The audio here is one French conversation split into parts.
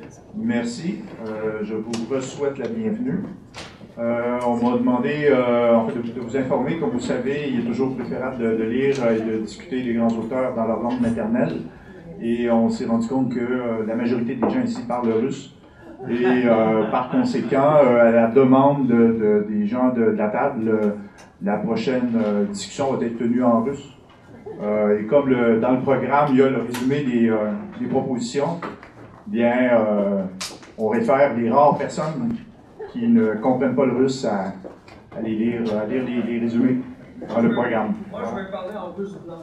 Merci. Je vous souhaite la bienvenue. On m'a demandé en fait, de vous informer. Comme vous savez, il est toujours préférable de lire et de discuter des grands auteurs dans leur langue maternelle. Et on s'est rendu compte que la majorité des gens ici parlent russe. Et par conséquent, à la demande des gens de la table, la prochaine discussion va être tenue en russe. Et comme dans le programme, il y a le résumé des propositions, bien, on réfère les rares personnes qui ne comprennent pas le russe à lire les résumés dans le programme. Moi, je vais parler en russe blanc.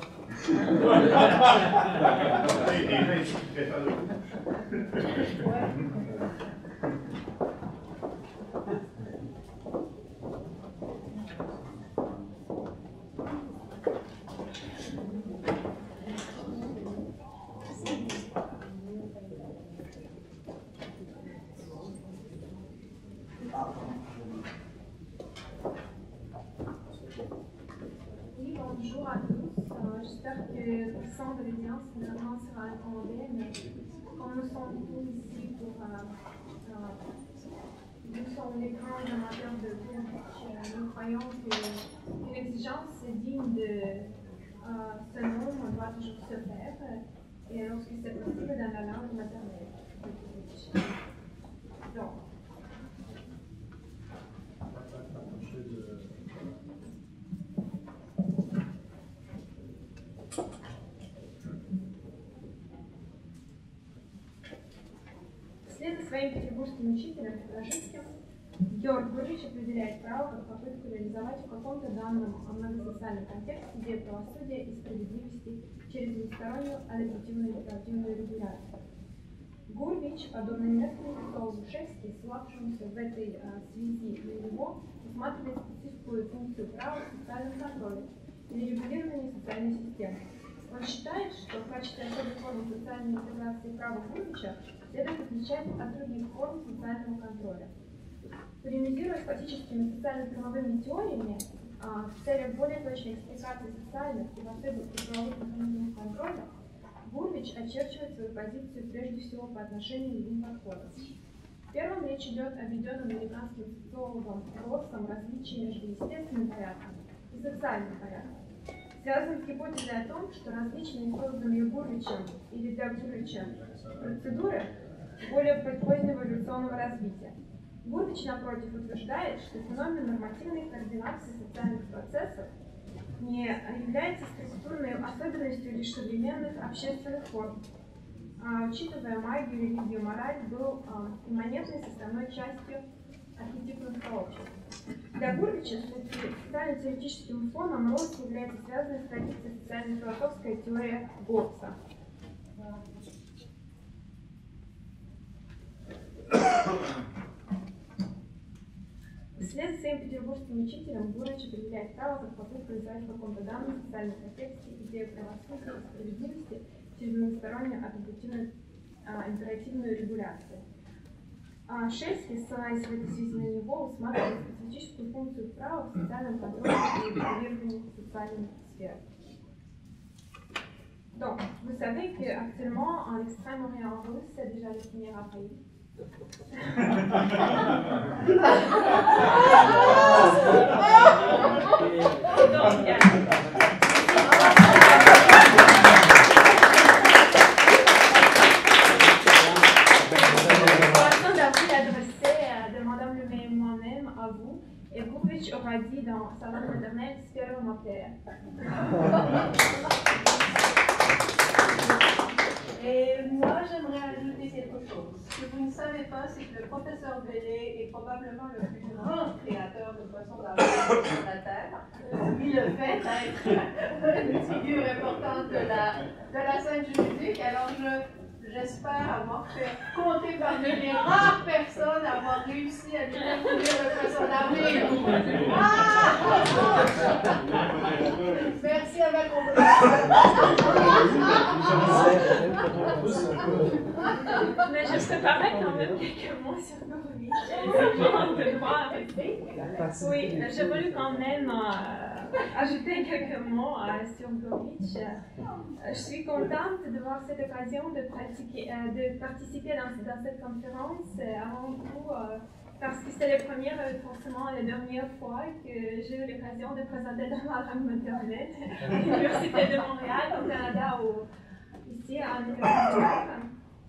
Oui, bonjour à tous. J'espère que le son de l'audience finalement sera recommandé, mais comme nous sommes tous ici pour nous sommes les grands amateurs de Gurvitch, nous croyons qu'une exigence digne de ce nom doit toujours se faire, et lorsque c'est possible dans la langue maternelle de Gurvitch. Donc, вслед за своим петербургским учителем Рожицким, Георг Гурвич определяет право как попытку реализовать в каком-то данном многосоциальном контексте идею правосудия и справедливости через двустороннюю адаптивную и оперативную регуляцию. Гурвич, подобно немецкому философу Шекспиру, ссылавшемуся в этой связи на него, усматривает специфическую функцию права в социальном контроле или регулировании социальной системы. Он считает, что в качестве особой формы социальной интеграции права Гурвича следует отличать от других форм социального контроля. Полемизируя с классическими социально-правовыми теориями в целях более точной экспликации социальных и последующих правовых механизмов контроля, Гурвич очерчивает свою позицию прежде всего по отношению к двум подходам. В первом речь идет о введенном американским социологом Россом различии между естественным порядком и социальным порядком, связанным с гипотезой о том, что различные созданные Гурвичем или для Гурвича процедуры более позднего эволюционного развития. Гурвич, напротив, утверждает, что феномен нормативной координации социальных процессов не является структурной особенностью лишь современных общественных форм, учитывая магию, религию, мораль, был имманентной составной частью архетипных сообществ. Для Гурвича социально-теоретическим фоном рост является связанной с традицией социально-философская теория Гоббса. Вслед за своим петербургским учителем Гурвич определяет право как попытку реализовать в каком-то данном социальном контексте идею правосудия и справедливости через многостороннюю адаптивную императивную регуляцию. Шекспир, ссылаясь в этой связи на него, усматривает специфическую функцию права в социальном контроле и регулировании социальных сфер. Donc, vous savez qu'actuellement, en Extrême-Orient russe, c'est déjà le premier appel. Et Gurvich aura dit dans sa langue maternelle Spero Mater. Et moi, j'aimerais ajouter quelque chose. Ce que vous ne savez pas, c'est que le professeur Bellé est probablement le plus grand créateur de poissons d'argent sur la Terre. Il le fait être une figure importante de la scène juridique. Alors, j'espère avoir fait compter parmi les rares personnes à avoir réussi à découvrir le poisson d'avril. Merci à ma Mais je préparais quand même quelques mots sur Gurvich. Je demande de droit à rester. Oui, j'ai voulu quand même ajouter quelques mots sur Gurvitch. Je suis contente de voir cette occasion de participer dans cette conférence, avant tout parce que c'est la première et forcément la dernière fois que j'ai eu l'occasion de présenter dans ma langue maternelle à l'Université de Montréal, au Canada, ou ici à l'Université.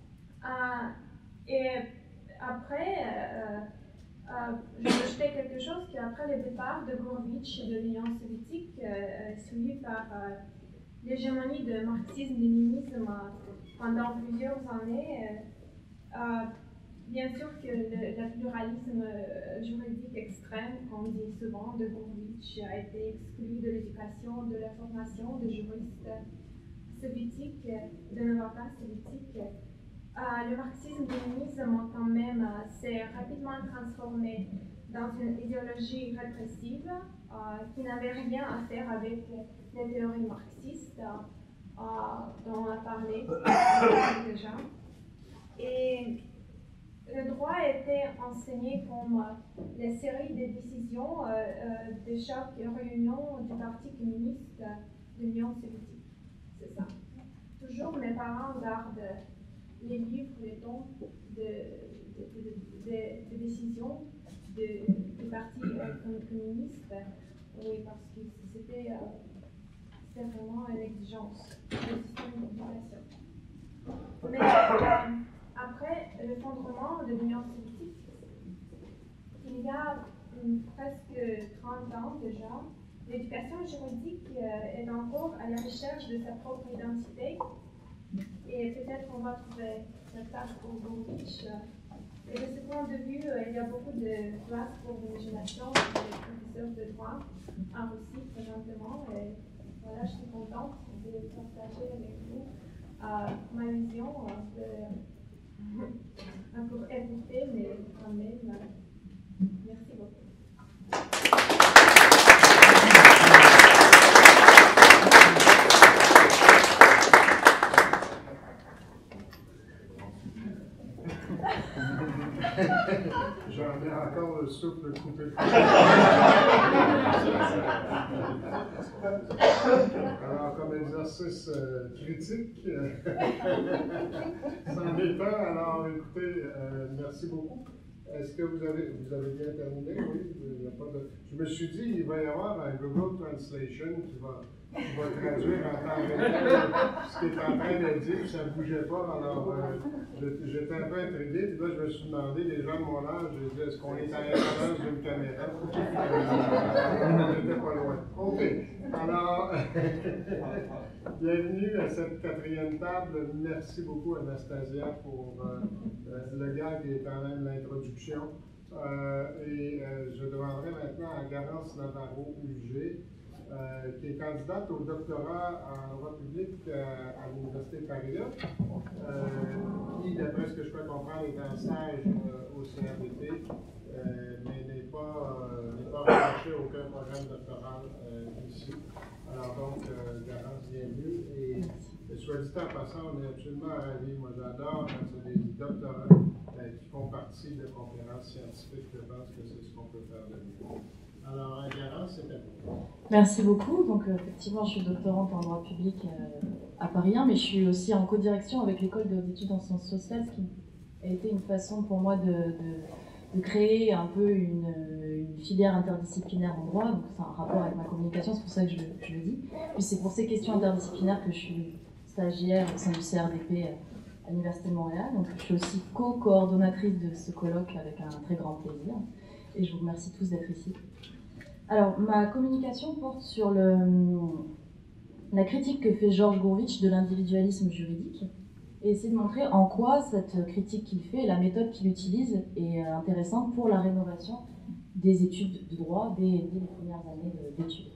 Et après, j'ai ajouté quelque chose qu'après le départ de Gurvitch de l'Union soviétique, suivi par l'hégémonie de marxisme-léninisme pendant plusieurs années, bien sûr que le pluralisme juridique extrême, qu'on dit souvent, de Gurvitch a été exclu de l'éducation, de la formation de juristes soviétiques, de novateurs soviétiques. Le marxisme-léninisme quand même s'est rapidement transformé dans une idéologie répressive qui n'avait rien à faire avec les théories marxistes dont on a parlé déjà. Et le droit était enseigné comme la série de décisions de chaque réunion du Parti communiste de l'Union soviétique. C'est ça. Toujours mes parents gardent les livres, les tomes de décision du Parti communiste. Oui, parce que c'était vraiment une exigence du système d'éducation. Mais après l'effondrement de l'Union soviétique, il y a presque 30 ans déjà, l'éducation juridique est encore à la recherche de sa propre identité. Et peut-être qu'on va trouver sa place pour Gurvitch. Et de ce point de vue, il y a beaucoup de place pour l'imagination pour les professeurs de droit en Russie présentement. Et voilà, je suis contente de partager avec vous ma vision un peu écoutée, mais quand même. Merci beaucoup. J'en ai encore le souffle coupé. Alors, comme exercice critique, c'en est un. Alors, écoutez, merci beaucoup. Est-ce que vous avez bien terminé? Oui, il n'y a pas de... Je me suis dit, il va y avoir un Google Translation qui va traduire en temps réel ce qui est en train d'être dit, puis ça ne bougeait pas. Alors, j'étais un peu intrigué, puis là, je me suis demandé, les gens de mon âge, j'ai dit, est-ce qu'on est à l'intérieur d'une caméra? On n'était pas loin. OK. Alors, bienvenue à cette quatrième table. Merci beaucoup, Anastasia, pour le gag et quand même l'introduction. Je demanderai maintenant à Garance Navarro-Huger, qui est candidate au doctorat en droit public à l'Université de Paris, qui, d'après ce que je peux comprendre, est en stage au CRDT, mais n'est pas rattaché à aucun programme doctoral ici. Alors donc, Garance, bienvenue. Et soit dit en passant, on est absolument ravis. Moi, j'adore quand c'est des doctorants qui font partie de conférences scientifiques. Je pense que c'est ce qu'on peut faire de mieux. Alors, Garance, c'est à vous. Merci beaucoup. Donc, effectivement, je suis doctorante en droit public à Paris 1, mais je suis aussi en co-direction avec l'école des études en sciences sociales, ce qui a été une façon pour moi de créer un peu une filière interdisciplinaire en droit. Donc, c'est un rapport avec ma communication, c'est pour ça que je le dis. Puis, c'est pour ces questions interdisciplinaires que je suis stagiaire au sein du CRDP à l'Université de Montréal. Donc, je suis aussi co-coordonnatrice de ce colloque avec un très grand plaisir. Et je vous remercie tous d'être ici. Alors, ma communication porte sur la critique que fait Georges Gurvitch de l'individualisme juridique et essayer de montrer en quoi cette critique qu'il fait et la méthode qu'il utilise est intéressante pour la rénovation des études de droit dès les premières années d'études.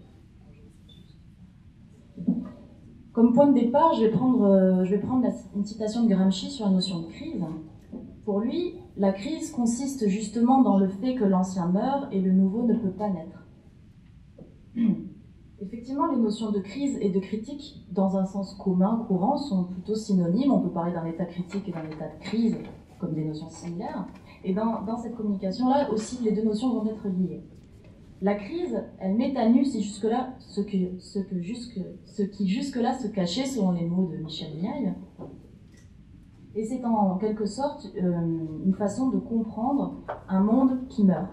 Comme point de départ, je vais prendre une citation de Gramsci sur la notion de crise. Pour lui, la crise consiste justement dans le fait que l'ancien meurt et le nouveau ne peut pas naître. Effectivement, les notions de crise et de critique, dans un sens commun, courant, sont plutôt synonymes. On peut parler d'un état critique et d'un état de crise, comme des notions similaires. Et dans cette communication-là, aussi, les deux notions vont être liées. La crise, elle met à nu ce qui jusque-là se cachait, selon les mots de Michel Viaille. Et c'est en quelque sorte une façon de comprendre un monde qui meurt.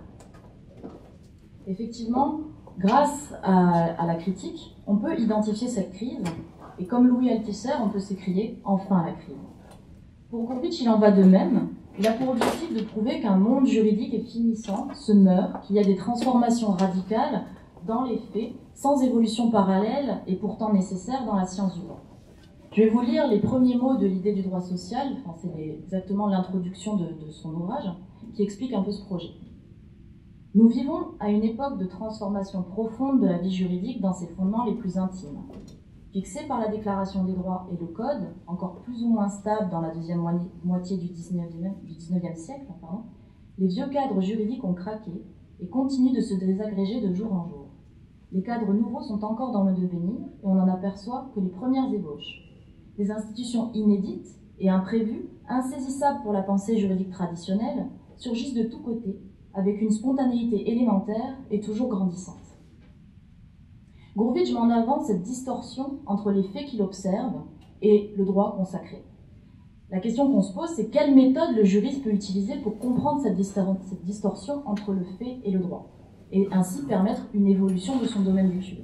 Effectivement, grâce à la critique, on peut identifier cette crise, et comme Louis Althusser, on peut s'écrier « enfin la crise ». Pour Gurvitch, il en va de même. Il a pour objectif de prouver qu'un monde juridique est finissant, se meurt, qu'il y a des transformations radicales dans les faits, sans évolution parallèle et pourtant nécessaire dans la science du droit. Je vais vous lire les premiers mots de l'idée du droit social, enfin, c'est exactement l'introduction de son ouvrage, qui explique un peu ce projet. Nous vivons à une époque de transformation profonde de la vie juridique dans ses fondements les plus intimes. Fixés par la Déclaration des droits et le Code, encore plus ou moins stable dans la deuxième moitié du XIXe siècle, les vieux cadres juridiques ont craqué et continuent de se désagréger de jour en jour. Les cadres nouveaux sont encore dans le devenir et on n'en aperçoit que les premières ébauches. Des institutions inédites et imprévues, insaisissables pour la pensée juridique traditionnelle, surgissent de tous côtés, avec une spontanéité élémentaire et toujours grandissante. Gurvitch met en avant cette distorsion entre les faits qu'il observe et le droit consacré. La question qu'on se pose, c'est quelle méthode le juriste peut utiliser pour comprendre cette distorsion entre le fait et le droit, et ainsi permettre une évolution de son domaine d'étude.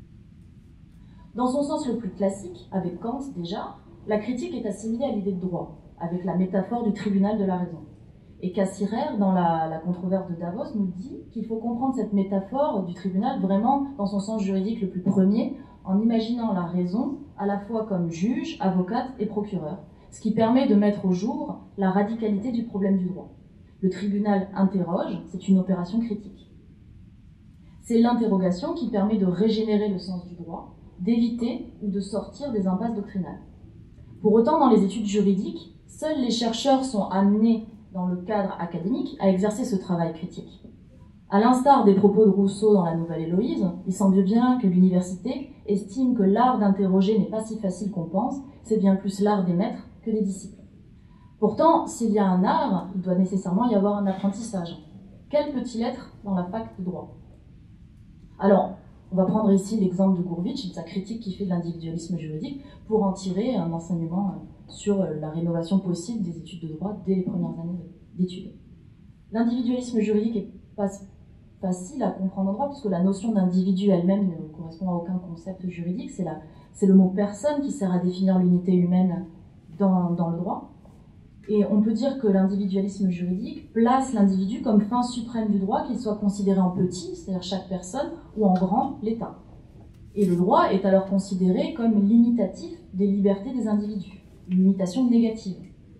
Dans son sens le plus classique, avec Kant déjà, la critique est assimilée à l'idée de droit, avec la métaphore du tribunal de la raison. Et Cassirer, dans la controverse de Davos, nous dit qu'il faut comprendre cette métaphore du tribunal vraiment dans son sens juridique le plus premier, en imaginant la raison à la fois comme juge, avocate et procureur, ce qui permet de mettre au jour la radicalité du problème du droit. Le tribunal interroge, c'est une opération critique. C'est l'interrogation qui permet de régénérer le sens du droit, d'éviter ou de sortir des impasses doctrinales. Pour autant, dans les études juridiques, seuls les chercheurs sont amenés dans le cadre académique, à exercer ce travail critique. À l'instar des propos de Rousseau dans la Nouvelle Héloïse, il semble bien que l'université estime que l'art d'interroger n'est pas si facile qu'on pense, c'est bien plus l'art des maîtres que des disciples. Pourtant, s'il y a un art, il doit nécessairement y avoir un apprentissage. Quel peut-il être dans la fac de droit? Alors, on va prendre ici l'exemple de Gurvitch, de sa critique qu'il fait de l'individualisme juridique, pour en tirer un enseignement sur la rénovation possible des études de droit dès les premières années d'études. L'individualisme juridique n'est pas facile à comprendre en droit, puisque la notion d'individu elle-même ne correspond à aucun concept juridique. C'est le mot personne qui sert à définir l'unité humaine dans le droit. Et on peut dire que l'individualisme juridique place l'individu comme fin suprême du droit, qu'il soit considéré en petit, c'est-à-dire chaque personne, ou en grand, l'État. Et le droit est alors considéré comme limitatif des libertés des individus, une limitation négative.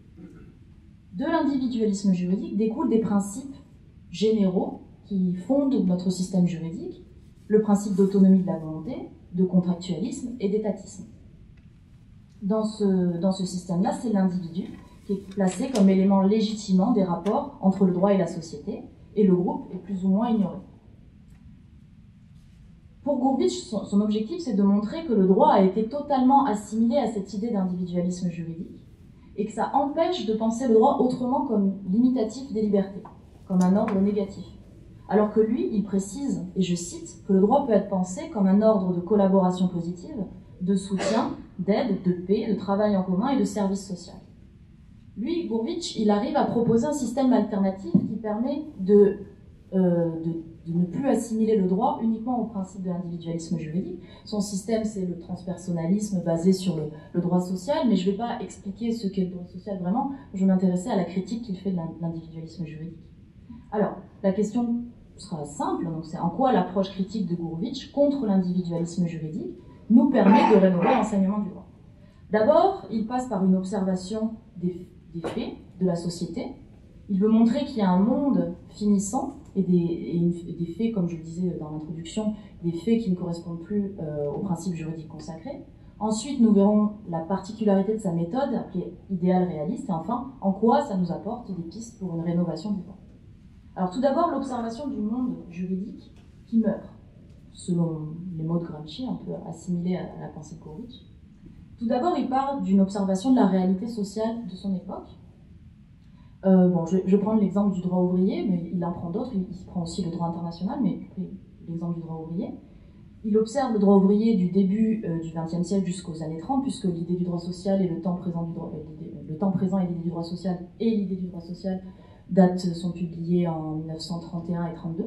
De l'individualisme juridique découlent des principes généraux qui fondent notre système juridique, le principe d'autonomie de la volonté, de contractualisme et d'étatisme. Dans ce système-là, c'est l'individu qui est placé comme élément légitimant des rapports entre le droit et la société, et le groupe est plus ou moins ignoré. Pour Gurvitch, son objectif, c'est de montrer que le droit a été totalement assimilé à cette idée d'individualisme juridique, et que ça empêche de penser le droit autrement comme limitatif des libertés, comme un ordre négatif. Alors que lui, il précise, et je cite, que le droit peut être pensé comme un ordre de collaboration positive, de soutien, d'aide, de paix, de travail en commun et de service social. Lui, Gurvitch, il arrive à proposer un système alternatif qui permet de ne plus assimiler le droit uniquement au principe de l'individualisme juridique. Son système, c'est le transpersonnalisme basé sur le droit social, mais je ne vais pas expliquer ce qu'est le droit social vraiment, je vais m'intéresser à la critique qu'il fait de l'individualisme juridique. Alors, la question sera simple, donc c'est en quoi l'approche critique de Gurvitch contre l'individualisme juridique nous permet de rénover l'enseignement du droit. D'abord, il passe par une observation des faits de la société. Il veut montrer qu'il y a un monde finissant et des faits, comme je le disais dans l'introduction, des faits qui ne correspondent plus aux principes juridiques consacrés. Ensuite, nous verrons la particularité de sa méthode, appelée idéal réaliste, et enfin, en quoi ça nous apporte des pistes pour une rénovation du droit. Alors tout d'abord, l'observation du monde juridique qui meurt, selon les mots de Gramsci, un peu assimilés à la pensée de Gurvitch. Tout d'abord, il part d'une observation de la réalité sociale de son époque. Je vais prendre l'exemple du droit ouvrier, mais il en prend d'autres, il prend aussi le droit international, mais l'exemple du droit ouvrier. Il observe le droit ouvrier du début du XXe siècle jusqu'aux années 30, puisque l'idée du droit social et le temps présent et l'idée du droit social et l'idée du droit social sont publiés en 1931 et 32.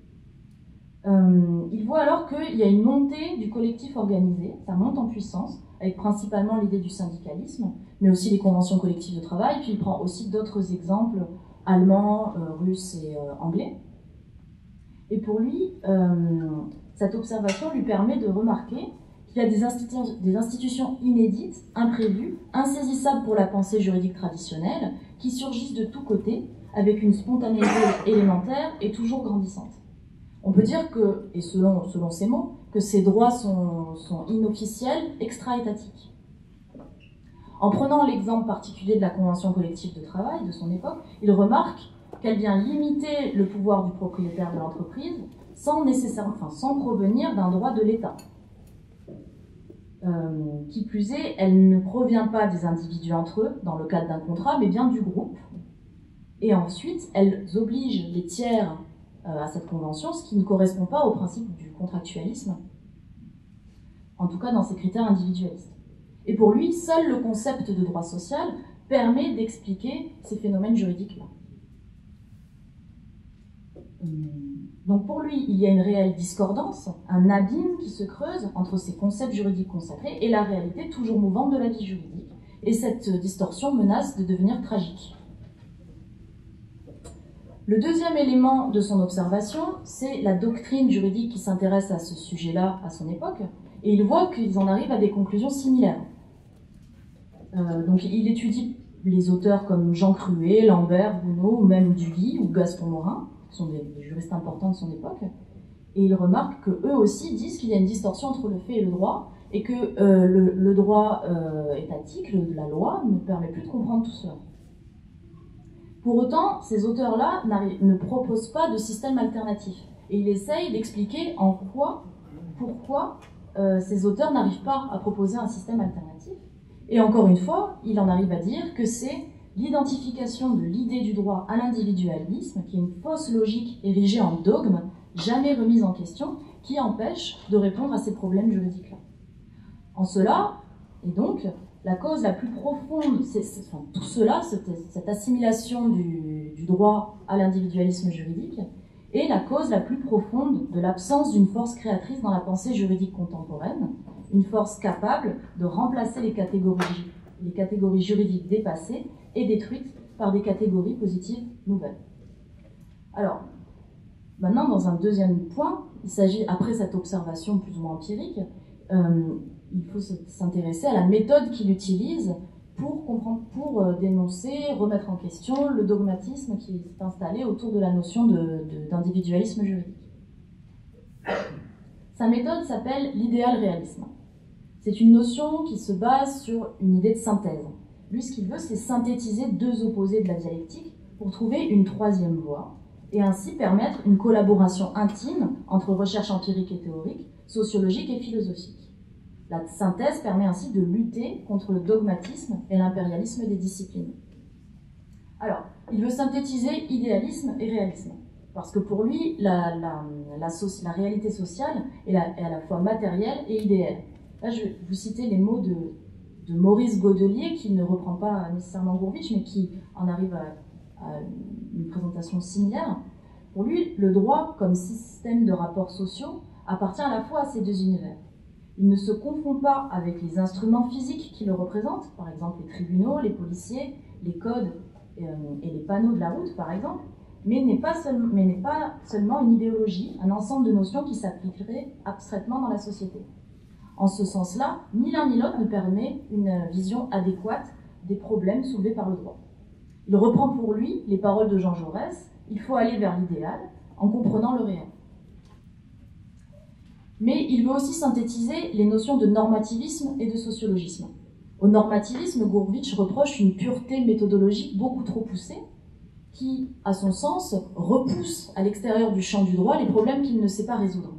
Il voit alors qu'il y a une montée du collectif organisé, ça monte en puissance, avec principalement l'idée du syndicalisme, mais aussi les conventions collectives de travail, puis il prend aussi d'autres exemples allemands, russes et anglais. Et pour lui, cette observation lui permet de remarquer qu'il y a des institutions inédites, imprévues, insaisissables pour la pensée juridique traditionnelle, qui surgissent de tous côtés, avec une spontanéité élémentaire et toujours grandissante. On peut dire que, et selon ces mots, que ces droits sont inofficiels, extra-étatiques. En prenant l'exemple particulier de la Convention collective de travail de son époque, il remarque qu'elle vient limiter le pouvoir du propriétaire de l'entreprise sans provenir d'un droit de l'État. Qui plus est, elle ne provient pas des individus entre eux, dans le cadre d'un contrat, mais bien du groupe. Et ensuite, elle oblige les tiers à cette convention, ce qui ne correspond pas au principe du contractualisme, en tout cas dans ses critères individualistes. Et pour lui, seul le concept de droit social permet d'expliquer ces phénomènes juridiques-là. Donc pour lui, il y a une réelle discordance, un abîme qui se creuse entre ces concepts juridiques consacrés et la réalité toujours mouvante de la vie juridique. Et cette distorsion menace de devenir tragique. Le deuxième élément de son observation, c'est la doctrine juridique qui s'intéresse à ce sujet-là à son époque, et il voit qu'ils en arrivent à des conclusions similaires. Donc il étudie les auteurs comme Jean Cruet, Lambert, Gounod, ou même Duguy ou Gaston Morin, qui sont des juristes importants de son époque, et il remarque qu'eux aussi disent qu'il y a une distorsion entre le fait et le droit, et que le droit étatique, la loi, ne permet plus de comprendre tout cela. Pour autant, ces auteurs-là ne proposent pas de système alternatif. Et il essaye d'expliquer pourquoi ces auteurs n'arrivent pas à proposer un système alternatif. Et encore une fois, il en arrive à dire que c'est l'identification de l'idée du droit à l'individualisme, qui est une fausse logique érigée en dogme, jamais remise en question, qui empêche de répondre à ces problèmes juridiques-là. En cela, et donc, la cause la plus profonde, tout cela, cette assimilation du droit à l'individualisme juridique, est la cause la plus profonde de l'absence d'une force créatrice dans la pensée juridique contemporaine, une force capable de remplacer les catégories juridiques dépassées et détruites par des catégories positives nouvelles. Alors, maintenant, dans un deuxième point, il s'agit, après cette observation plus ou moins empirique, il faut s'intéresser à la méthode qu'il utilise pour comprendre, pour dénoncer, remettre en question le dogmatisme qui s'est installé autour de la notion d'individualisme juridique. Sa méthode s'appelle l'idéal réalisme. C'est une notion qui se base sur une idée de synthèse. Lui, ce qu'il veut, c'est synthétiser deux opposés de la dialectique pour trouver une troisième voie et ainsi permettre une collaboration intime entre recherche empirique et théorique, sociologique et philosophique. La synthèse permet ainsi de lutter contre le dogmatisme et l'impérialisme des disciplines. Alors, il veut synthétiser idéalisme et réalisme, parce que pour lui, la réalité sociale est à la fois matérielle et idéale. Là, je vais vous citer les mots de Maurice Godelier, qui ne reprend pas nécessairement Gurvitch, mais qui en arrive à une présentation similaire. Pour lui, le droit, comme système de rapports sociaux, appartient à la fois à ces deux univers. Il ne se confond pas avec les instruments physiques qui le représentent, par exemple les tribunaux, les policiers, les codes et les panneaux de la route, par exemple, mais n'est pas seulement une idéologie, un ensemble de notions qui s'appliqueraient abstraitement dans la société. En ce sens-là, ni l'un ni l'autre ne permet une vision adéquate des problèmes soulevés par le droit. Il reprend pour lui les paroles de Jean Jaurès, il faut aller vers l'idéal en comprenant le réel. Mais il veut aussi synthétiser les notions de normativisme et de sociologisme. Au normativisme, Gurvitch reproche une pureté méthodologique beaucoup trop poussée, qui, à son sens, repousse à l'extérieur du champ du droit les problèmes qu'il ne sait pas résoudre.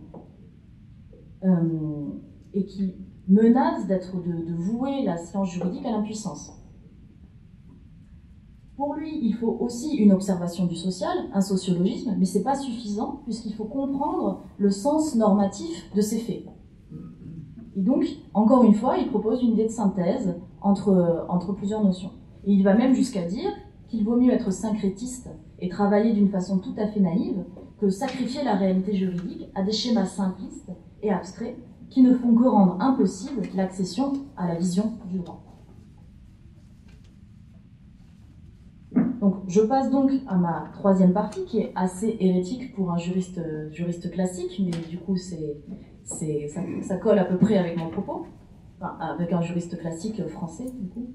Et qui menace de vouer la science juridique à l'impuissance. Pour lui, il faut aussi une observation du social, un sociologisme, mais ce n'est pas suffisant puisqu'il faut comprendre le sens normatif de ces faits. Et donc, encore une fois, il propose une idée de synthèse entre plusieurs notions. Et il va même jusqu'à dire qu'il vaut mieux être syncrétiste et travailler d'une façon tout à fait naïve que sacrifier la réalité juridique à des schémas simplistes et abstraits qui ne font que rendre impossible l'accession à la vision du droit. Donc, je passe donc à ma troisième partie, qui est assez hérétique pour un juriste classique, mais du coup, ça colle à peu près avec mon propos, enfin, avec un juriste classique français, du coup.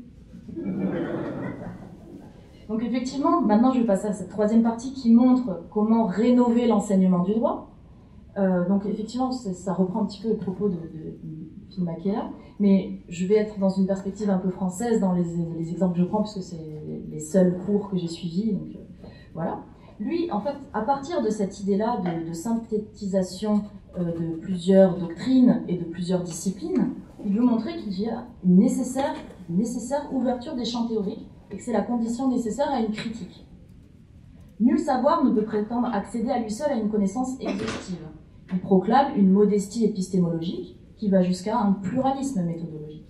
Donc, effectivement, maintenant, je vais passer à cette troisième partie qui montre comment rénover l'enseignement du droit. Donc, effectivement, ça reprend un petit peu les propos de Phil Mackea, mais je vais être dans une perspective un peu française dans les exemples que je prends, puisque c'est les seuls cours que j'ai suivis, donc voilà. Lui, en fait, à partir de cette idée-là de synthétisation de plusieurs doctrines et de plusieurs disciplines, il veut montrer qu'il y a une nécessaire ouverture des champs théoriques et que c'est la condition nécessaire à une critique. Nul savoir ne peut prétendre accéder à lui seul à une connaissance exhaustive. Il proclame une modestie épistémologique qui va jusqu'à un pluralisme méthodologique.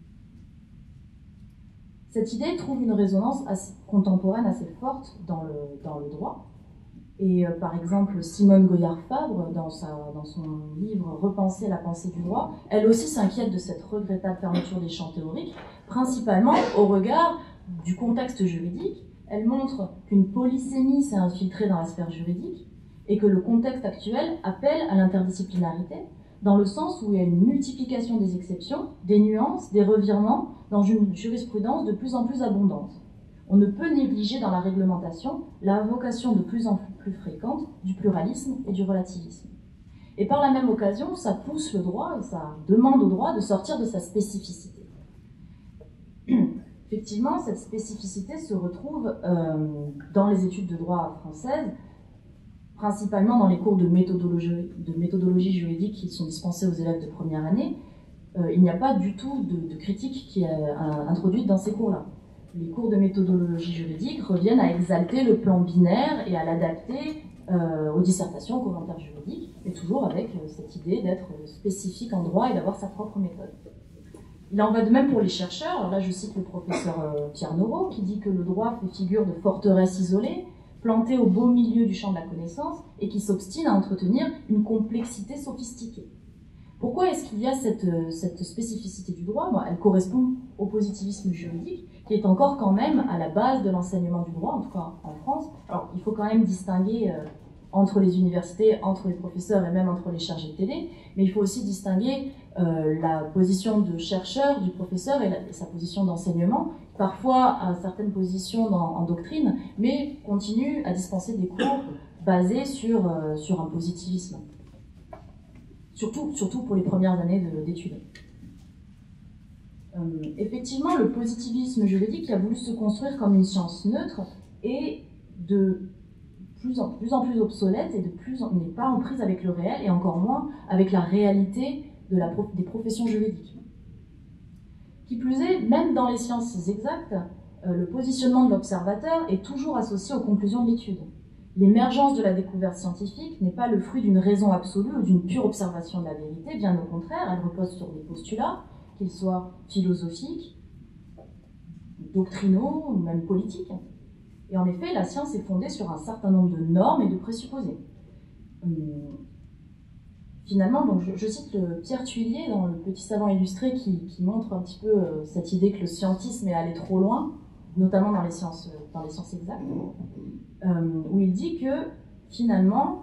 Cette idée trouve une résonance contemporaine assez forte dans le droit. Et par exemple, Simone Goyard-Fabre, dans son livre « Repenser la pensée du droit », elle aussi s'inquiète de cette regrettable fermeture des champs théoriques, principalement au regard du contexte juridique. Elle montre qu'une polysémie s'est infiltrée dans la sphère juridique et que le contexte actuel appelle à l'interdisciplinarité, dans le sens où il y a une multiplication des exceptions, des nuances, des revirements dans une jurisprudence de plus en plus abondante. On ne peut négliger dans la réglementation l'invocation de plus en plus fréquente du pluralisme et du relativisme. Et par la même occasion, ça pousse le droit et ça demande au droit de sortir de sa spécificité. Effectivement, cette spécificité se retrouve dans les études de droit françaises, principalement dans les cours de méthodologie juridique qui sont dispensés aux élèves de première année. Il n'y a pas du tout de critique qui est introduite dans ces cours-là. Les cours de méthodologie juridique reviennent à exalter le plan binaire et à l'adapter aux dissertations, aux commentaires juridiques, mais toujours avec cette idée d'être spécifique en droit et d'avoir sa propre méthode. Il en va de même pour les chercheurs. Alors là, je cite le professeur Pierre Noro, qui dit que le droit fait figure de forteresse isolée, plantée au beau milieu du champ de la connaissance, et qui s'obstine à entretenir une complexité sophistiquée. Pourquoi est-ce qu'il y a cette spécificité du droit? Elle correspond au positivisme juridique, qui est encore quand même à la base de l'enseignement du droit, en tout cas en France. Alors, il faut quand même distinguer entre les universités, entre les professeurs et même entre les chargés de TD, mais il faut aussi distinguer la position de chercheur du professeur et sa position d'enseignement, parfois à certaines positions en doctrine, mais continue à dispenser des cours basés sur un positivisme. Surtout pour les premières années d'études. Effectivement, le positivisme juridique a voulu se construire comme une science neutre et de plus en plus obsolète et n'est pas en prise avec le réel et encore moins avec la réalité des professions juridiques. Qui plus est, même dans les sciences exactes, le positionnement de l'observateur est toujours associé aux conclusions de l'étude. L'émergence de la découverte scientifique n'est pas le fruit d'une raison absolue ou d'une pure observation de la vérité, bien au contraire, elle repose sur des postulats, qu'ils soient philosophiques, doctrinaux ou même politiques. Et en effet, la science est fondée sur un certain nombre de normes et de présupposés. Finalement, donc je cite le Pierre Thuillier dans le Petit savant illustré qui montre un petit peu cette idée que le scientisme est allé trop loin, notamment dans les sciences exactes, où il dit que finalement,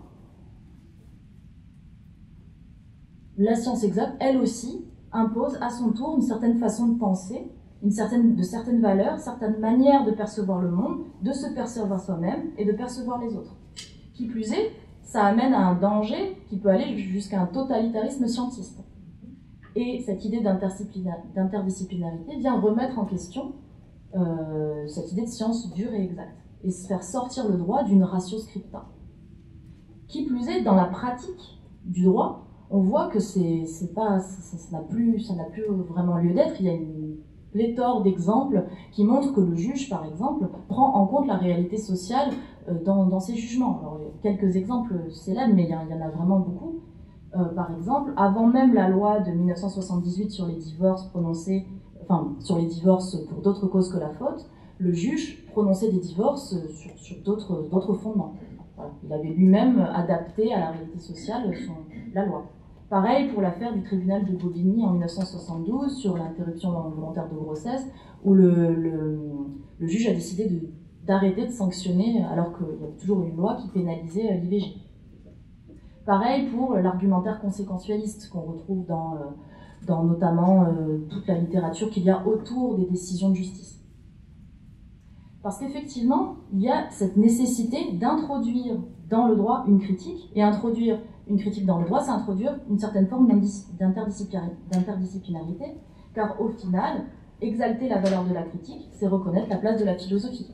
la science exacte, elle aussi, impose à son tour une certaine façon de penser, de certaines valeurs, certaines manières de percevoir le monde, de se percevoir soi-même et de percevoir les autres. Qui plus est, ça amène à un danger qui peut aller jusqu'à un totalitarisme scientiste. Et cette idée d'interdisciplinarité vient remettre en question cette idée de science dure et exacte, et se faire sortir le droit d'une ratio scripta. Qui plus est, dans la pratique du droit, on voit que ça n'a plus vraiment lieu d'être. Il y a pléthore d'exemples qui montrent que le juge, par exemple, prend en compte la réalité sociale dans ses jugements. Alors, il y a quelques exemples célèbres, mais il y en a vraiment beaucoup. Par exemple, avant même la loi de 1978 sur les divorces sur les divorces pour d'autres causes que la faute, le juge prononçait des divorces sur d'autres fondements. Voilà. Il avait lui-même adapté à la réalité sociale la loi. Pareil pour l'affaire du tribunal de Bobigny en 1972 sur l'interruption volontaire de grossesse, où le juge a décidé d'arrêter de sanctionner alors qu'il y avait toujours une loi qui pénalisait l'IVG. Pareil pour l'argumentaire conséquentialiste qu'on retrouve dans notamment toute la littérature qu'il y a autour des décisions de justice. Parce qu'effectivement, il y a cette nécessité d'introduire dans le droit une critique, et introduire une critique dans le droit, c'est introduire une certaine forme d'interdisciplinarité, car au final, exalter la valeur de la critique, c'est reconnaître la place de la philosophie.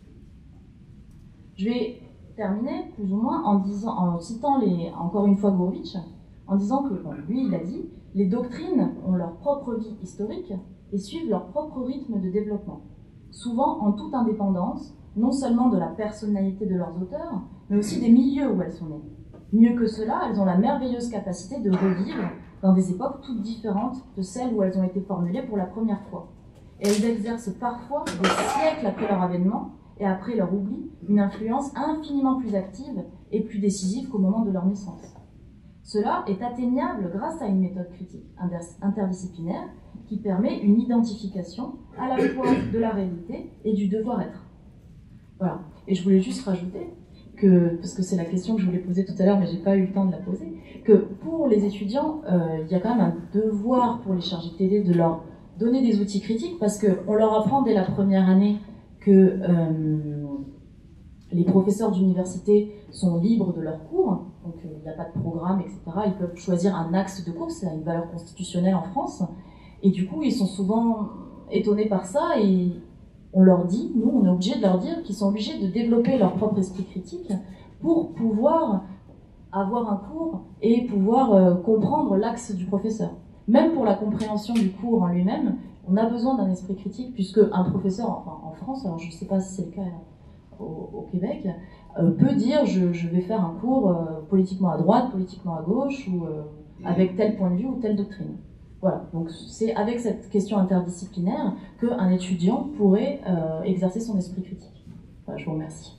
Je vais terminer, plus ou moins, en citant encore une fois Gurvitch, en disant que, lui, il a dit, les doctrines ont leur propre vie historique et suivent leur propre rythme de développement, souvent en toute indépendance, non seulement de la personnalité de leurs auteurs, mais aussi des milieux où elles sont nées. Mieux que cela, elles ont la merveilleuse capacité de revivre dans des époques toutes différentes de celles où elles ont été formulées pour la première fois. Et elles exercent parfois, des siècles après leur avènement et après leur oubli, une influence infiniment plus active et plus décisive qu'au moment de leur naissance. Cela est atteignable grâce à une méthode critique interdisciplinaire qui permet une identification à la fois de la réalité et du devoir-être. Voilà. Et je voulais juste rajouter parce que c'est la question que je voulais poser tout à l'heure, mais j'ai pas eu le temps de la poser, que pour les étudiants, il y a quand même un devoir pour les chargés de TD de leur donner des outils critiques, parce qu'on leur apprend dès la première année que les professeurs d'université sont libres de leurs cours, donc il n'y a pas de programme, etc. Ils peuvent choisir un axe de cours, c'est une valeur constitutionnelle en France, et du coup ils sont souvent étonnés par ça, et on leur dit, nous on est obligé de leur dire qu'ils sont obligés de développer leur propre esprit critique pour pouvoir avoir un cours et pouvoir comprendre l'axe du professeur. Même pour la compréhension du cours en lui-même, on a besoin d'un esprit critique, puisque un professeur, enfin en France, alors je ne sais pas si c'est le cas au Québec, peut dire je vais faire un cours politiquement à droite, politiquement à gauche, ou avec tel point de vue ou telle doctrine. Voilà, donc c'est avec cette question interdisciplinaire qu'un étudiant pourrait exercer son esprit critique. Voilà, je vous remercie.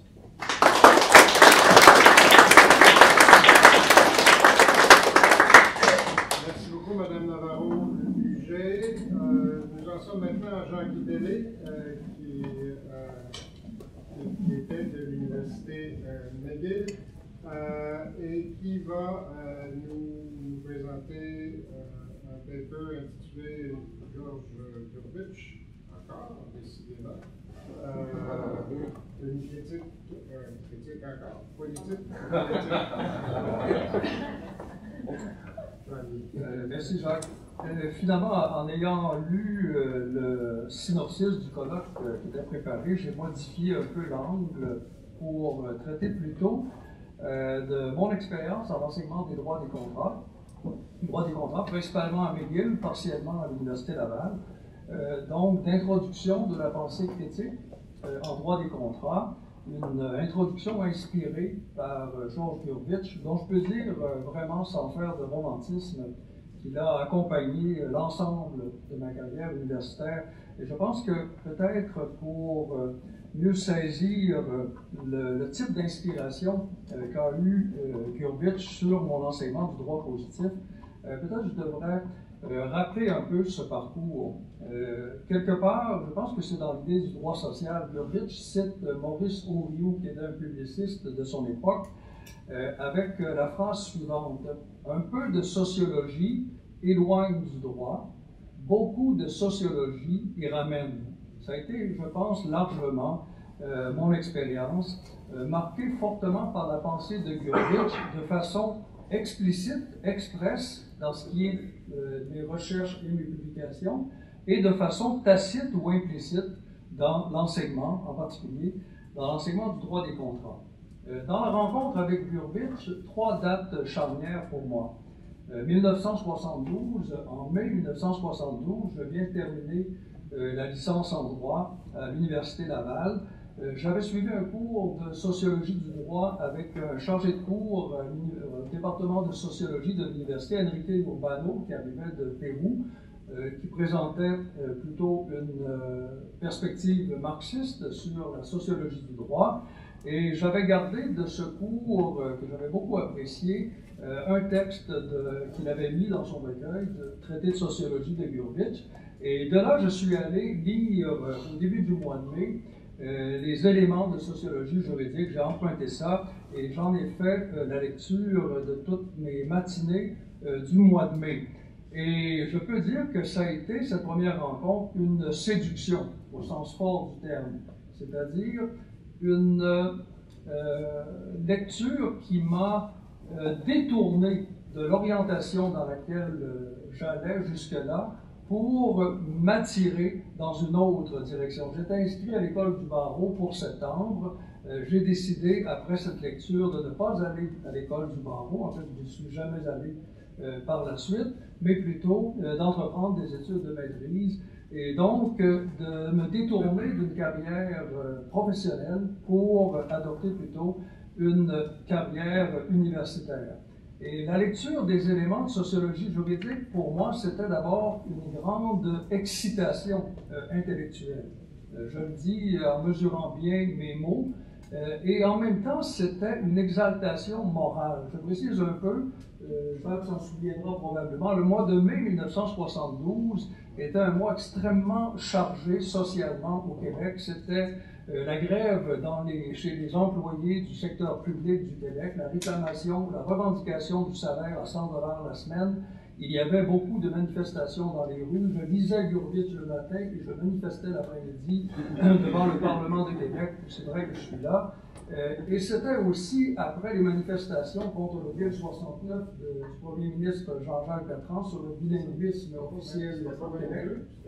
Merci beaucoup, Mme Navarro-Huget. Nous en sommes maintenant à Jean-Guy Délé, qui était de l'Université McGill et qui va nous présenter un paper intitulé George Gurvitch, encore, décidément. Une critique encore, politique. Merci Jacques. Finalement, en ayant lu le synopsis du colloque qui était préparé, j'ai modifié un peu l'angle pour traiter plutôt de mon expérience en enseignement des droits des contrats. Droit des contrats, principalement à McGill, partiellement à l'Université Laval. Donc, d'introduction de la pensée critique en droit des contrats, une introduction inspirée par George Gurvitch, dont je peux dire vraiment sans faire de romantisme, qu'il a accompagné l'ensemble de ma carrière universitaire. Et je pense que peut-être pour mieux saisir le type d'inspiration qu'a eu Gurvitch sur mon enseignement du droit positif, peut-être je devrais rappeler un peu ce parcours. Quelque part, je pense que c'est dans l'idée du droit social. Gurvitch cite Maurice Ouriou, qui était un publiciste de son époque, avec la phrase suivante: un peu de sociologie éloigne du droit, beaucoup de sociologie y ramène. Ça a été, je pense, largement mon expérience, marquée fortement par la pensée de Gurvitch de façon explicite, expresse, dans ce qui est mes recherches et mes publications, et de façon tacite ou implicite dans l'enseignement, en particulier dans l'enseignement du droit des contrats. Dans la rencontre avec Gurvitch, 3 dates charnières pour moi. 1972, en mai 1972, je viens de terminer la licence en droit à l'Université Laval. J'avais suivi un cours de sociologie du droit avec un chargé de cours au département de sociologie de l'université, Enrique Urbano, qui arrivait de Pérou, qui présentait plutôt une perspective marxiste sur la sociologie du droit. Et j'avais gardé de ce cours, que j'avais beaucoup apprécié, un texte qu'il avait mis dans son recueil, de traité de sociologie de Gurvitch. Et de là, je suis allé lire au début du mois de mai les éléments de sociologie juridique. J'ai emprunté ça et j'en ai fait la lecture de toutes mes matinées du mois de mai. Et je peux dire que ça a été, cette première rencontre, une séduction au sens fort du terme. C'est-à-dire une lecture qui m'a détourné de l'orientation dans laquelle j'allais jusque-là pour m'attirer dans une autre direction. J'étais inscrit à l'école du barreau pour septembre. J'ai décidé, après cette lecture, de ne pas aller à l'école du barreau. En fait, je ne suis jamais allé par la suite, mais plutôt d'entreprendre des études de maîtrise et donc de me détourner d'une carrière professionnelle pour adopter plutôt une carrière universitaire. Et la lecture des éléments de sociologie juridique, pour moi, c'était d'abord une grande excitation intellectuelle. Je le dis en mesurant bien mes mots, et en même temps, c'était une exaltation morale. Je précise un peu, Jacques s'en souviendra probablement, le mois de mai 1972 était un mois extrêmement chargé socialement au Québec. C'était la grève chez les employés du secteur public du Québec, la réclamation, la revendication du salaire à 100 $ la semaine. Il y avait beaucoup de manifestations dans les rues. Je lisais Gurvitch le matin et je manifestais l'après-midi devant le Parlement de Québec. C'est vrai que je suis là. Et c'était aussi après les manifestations contre le Bill 69 du Premier ministre Jean-Jacques Bertrand sur le bilinguisme officiel au Québec.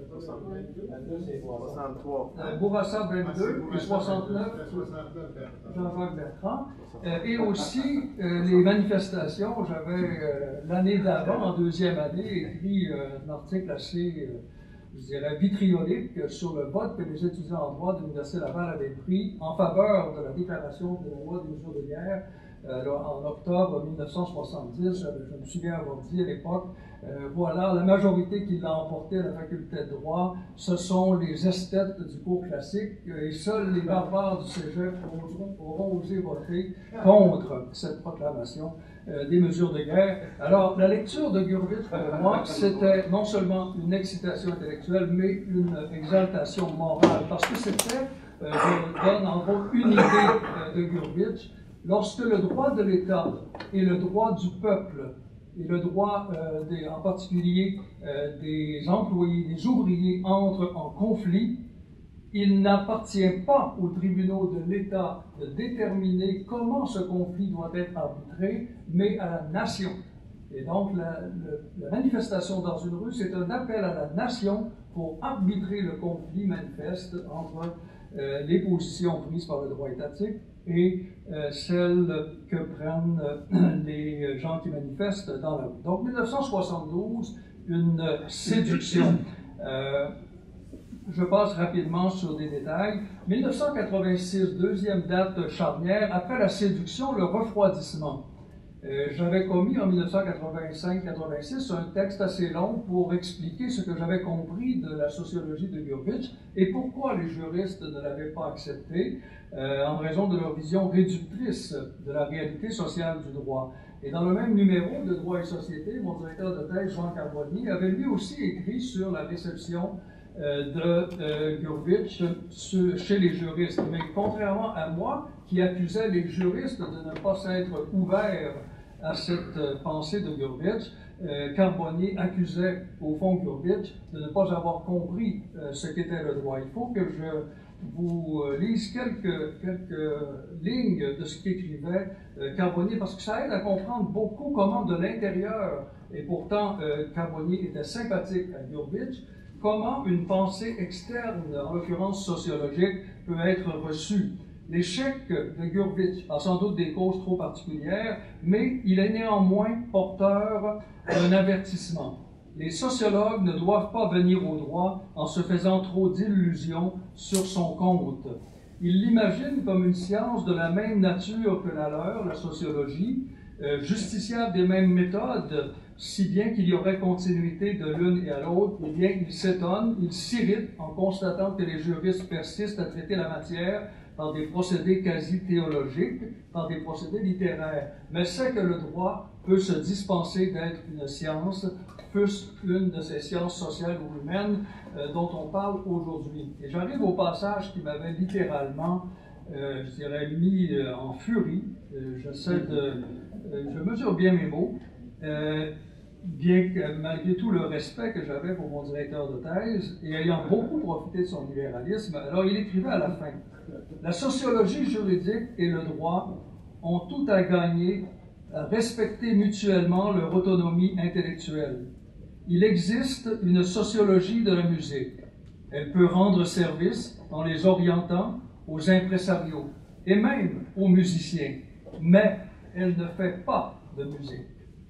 63. Bourassa 22 et 69, Jean-Jacques Bertrand. Et aussi les manifestations. J'avais l'année d'avant, en deuxième année, écrit un article assez, je dirais, vitriolique sur le vote que les étudiants en droit de l'Université Laval avaient pris en faveur de la déclaration de la loi des mesures de guerre en octobre 1970. Je me souviens avoir dit à l'époque, voilà, la majorité qui l'a emporté à la faculté de droit, ce sont les esthètes du cours classique, et seuls les barbares du cégep auront osé voter contre cette proclamation des mesures de guerre. Alors, la lecture de Gurvitch, pour moi, c'était non seulement une excitation intellectuelle, mais une exaltation morale, parce que c'était, je donne en gros une idée de Gurvitch, lorsque le droit de l'État et le droit du peuple, et le droit en particulier des employés, des ouvriers entrent en conflit, il n'appartient pas aux tribunaux de l'État de déterminer comment ce conflit doit être arbitré, mais à la nation. Et donc, la manifestation dans une rue, c'est un appel à la nation pour arbitrer le conflit manifeste entre les positions prises par le droit étatique et celles que prennent les gens qui manifestent dans la rue. Donc, 1972, une séduction. Je passe rapidement sur des détails. 1986, deuxième date charnière, après la séduction, le refroidissement. J'avais commis en 1985-86 un texte assez long pour expliquer ce que j'avais compris de la sociologie de Gurvitch et pourquoi les juristes ne l'avaient pas accepté en raison de leur vision réductrice de la réalité sociale du droit. Et dans le même numéro de Droit et Société, mon directeur de thèse, Jean Carbonnier, avait lui aussi écrit sur la réception de Gurvitch chez les juristes. Mais contrairement à moi, qui accusais les juristes de ne pas s'être ouverts à cette pensée de Gurvitch, Carbonnier accusait au fond Gurvitch de ne pas avoir compris ce qu'était le droit. Il faut que je vous lise quelques lignes de ce qu'écrivait Carbonnier, parce que ça aide à comprendre beaucoup comment de l'intérieur, et pourtant Carbonnier était sympathique à Gurvitch, comment une pensée externe, en l'occurrence sociologique, peut être reçue. L'échec de Gurvitch a sans doute des causes trop particulières, mais il est néanmoins porteur d'un avertissement. Les sociologues ne doivent pas venir au droit en se faisant trop d'illusions sur son compte. Ils l'imaginent comme une science de la même nature que la leur, la sociologie, justiciable des mêmes méthodes, si bien qu'il y aurait continuité de l'une et à l'autre. Eh bien, ils s'étonnent, ils s'irritent en constatant que les juristes persistent à traiter la matière par des procédés quasi théologiques, par des procédés littéraires. Mais c'est que le droit peut se dispenser d'être une science, fût-ce une de ces sciences sociales ou humaines dont on parle aujourd'hui. Et j'arrive au passage qui m'avait littéralement, je dirais, mis en furie. Je mesure bien mes mots, bien que malgré tout le respect que j'avais pour mon directeur de thèse, et ayant beaucoup profité de son libéralisme, alors il écrivait à la fin: « La sociologie juridique et le droit ont tout à gagner à respecter mutuellement leur autonomie intellectuelle. Il existe une sociologie de la musique. Elle peut rendre service en les orientant aux impresarios et même aux musiciens, mais elle ne fait pas de musique. »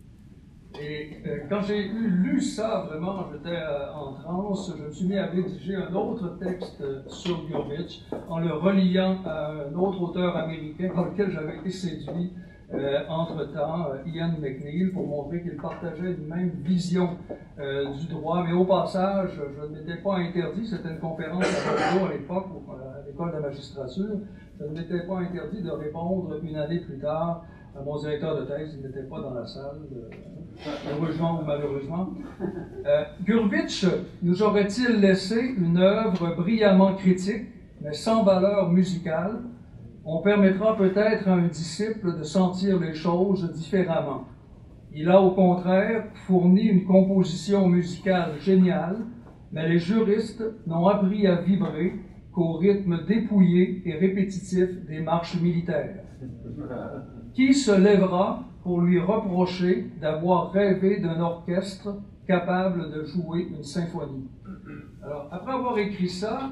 Et quand j'ai lu ça, vraiment, j'étais en transe. Je me suis mis à rédiger un autre texte sur Gurvitch en le reliant à un autre auteur américain par lequel j'avais été séduit entre-temps, Ian McNeill, pour montrer qu'il partageait une même vision du droit. Mais au passage, je ne m'étais pas interdit, c'était une conférence à Bordeaux à l'époque, à l'école de la magistrature, je ne m'étais pas interdit de répondre une année plus tard à mon directeur de thèse. Il n'était pas dans la salle, heureusement ou malheureusement. Gurvitch nous aurait-il laissé une œuvre brillamment critique, mais sans valeur musicale? On permettra peut-être à un disciple de sentir les choses différemment. Il a au contraire fourni une composition musicale géniale, mais les juristes n'ont appris à vibrer qu'au rythme dépouillé et répétitif des marches militaires. Qui se lèvera pour lui reprocher d'avoir rêvé d'un orchestre capable de jouer une symphonie? Alors, après avoir écrit ça,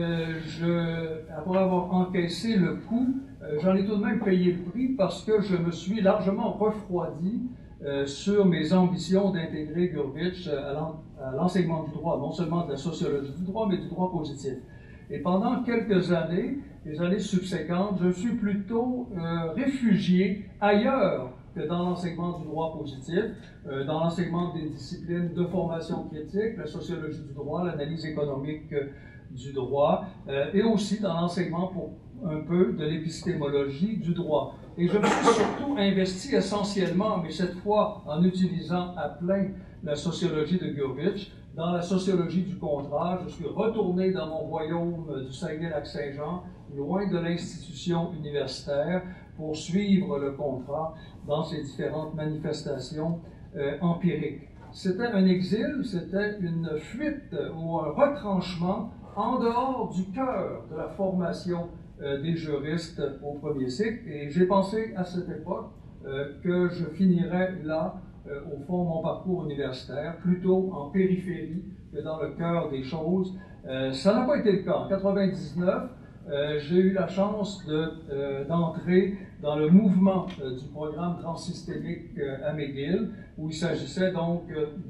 après avoir encaissé le coup, j'en ai tout de même payé le prix parce que je me suis largement refroidi sur mes ambitions d'intégrer Gurvitch à l'enseignement du droit, non seulement de la sociologie du droit, mais du droit positif. Et pendant quelques années, les années subséquentes, je suis plutôt réfugié ailleurs que dans l'enseignement du droit positif, dans l'enseignement des disciplines de formation critique, la sociologie du droit, l'analyse économique du droit, et aussi dans l'enseignement pour un peu de l'épistémologie du droit. Et je me suis surtout investi essentiellement, mais cette fois en utilisant à plein la sociologie de Gurvitch, dans la sociologie du contrat. Je suis retourné dans mon royaume du Saguenay-Lac-Saint-Jean, loin de l'institution universitaire, pour suivre le contrat dans ses différentes manifestations empiriques. C'était un exil, c'était une fuite ou un retranchement en dehors du cœur de la formation des juristes au premier cycle. Et j'ai pensé à cette époque que je finirais là, au fond, mon parcours universitaire, plutôt en périphérie que dans le cœur des choses. Ça n'a pas été le cas. En 1999, j'ai eu la chance d'entrer dans le mouvement du programme transsystémique à McGill, où il s'agissait donc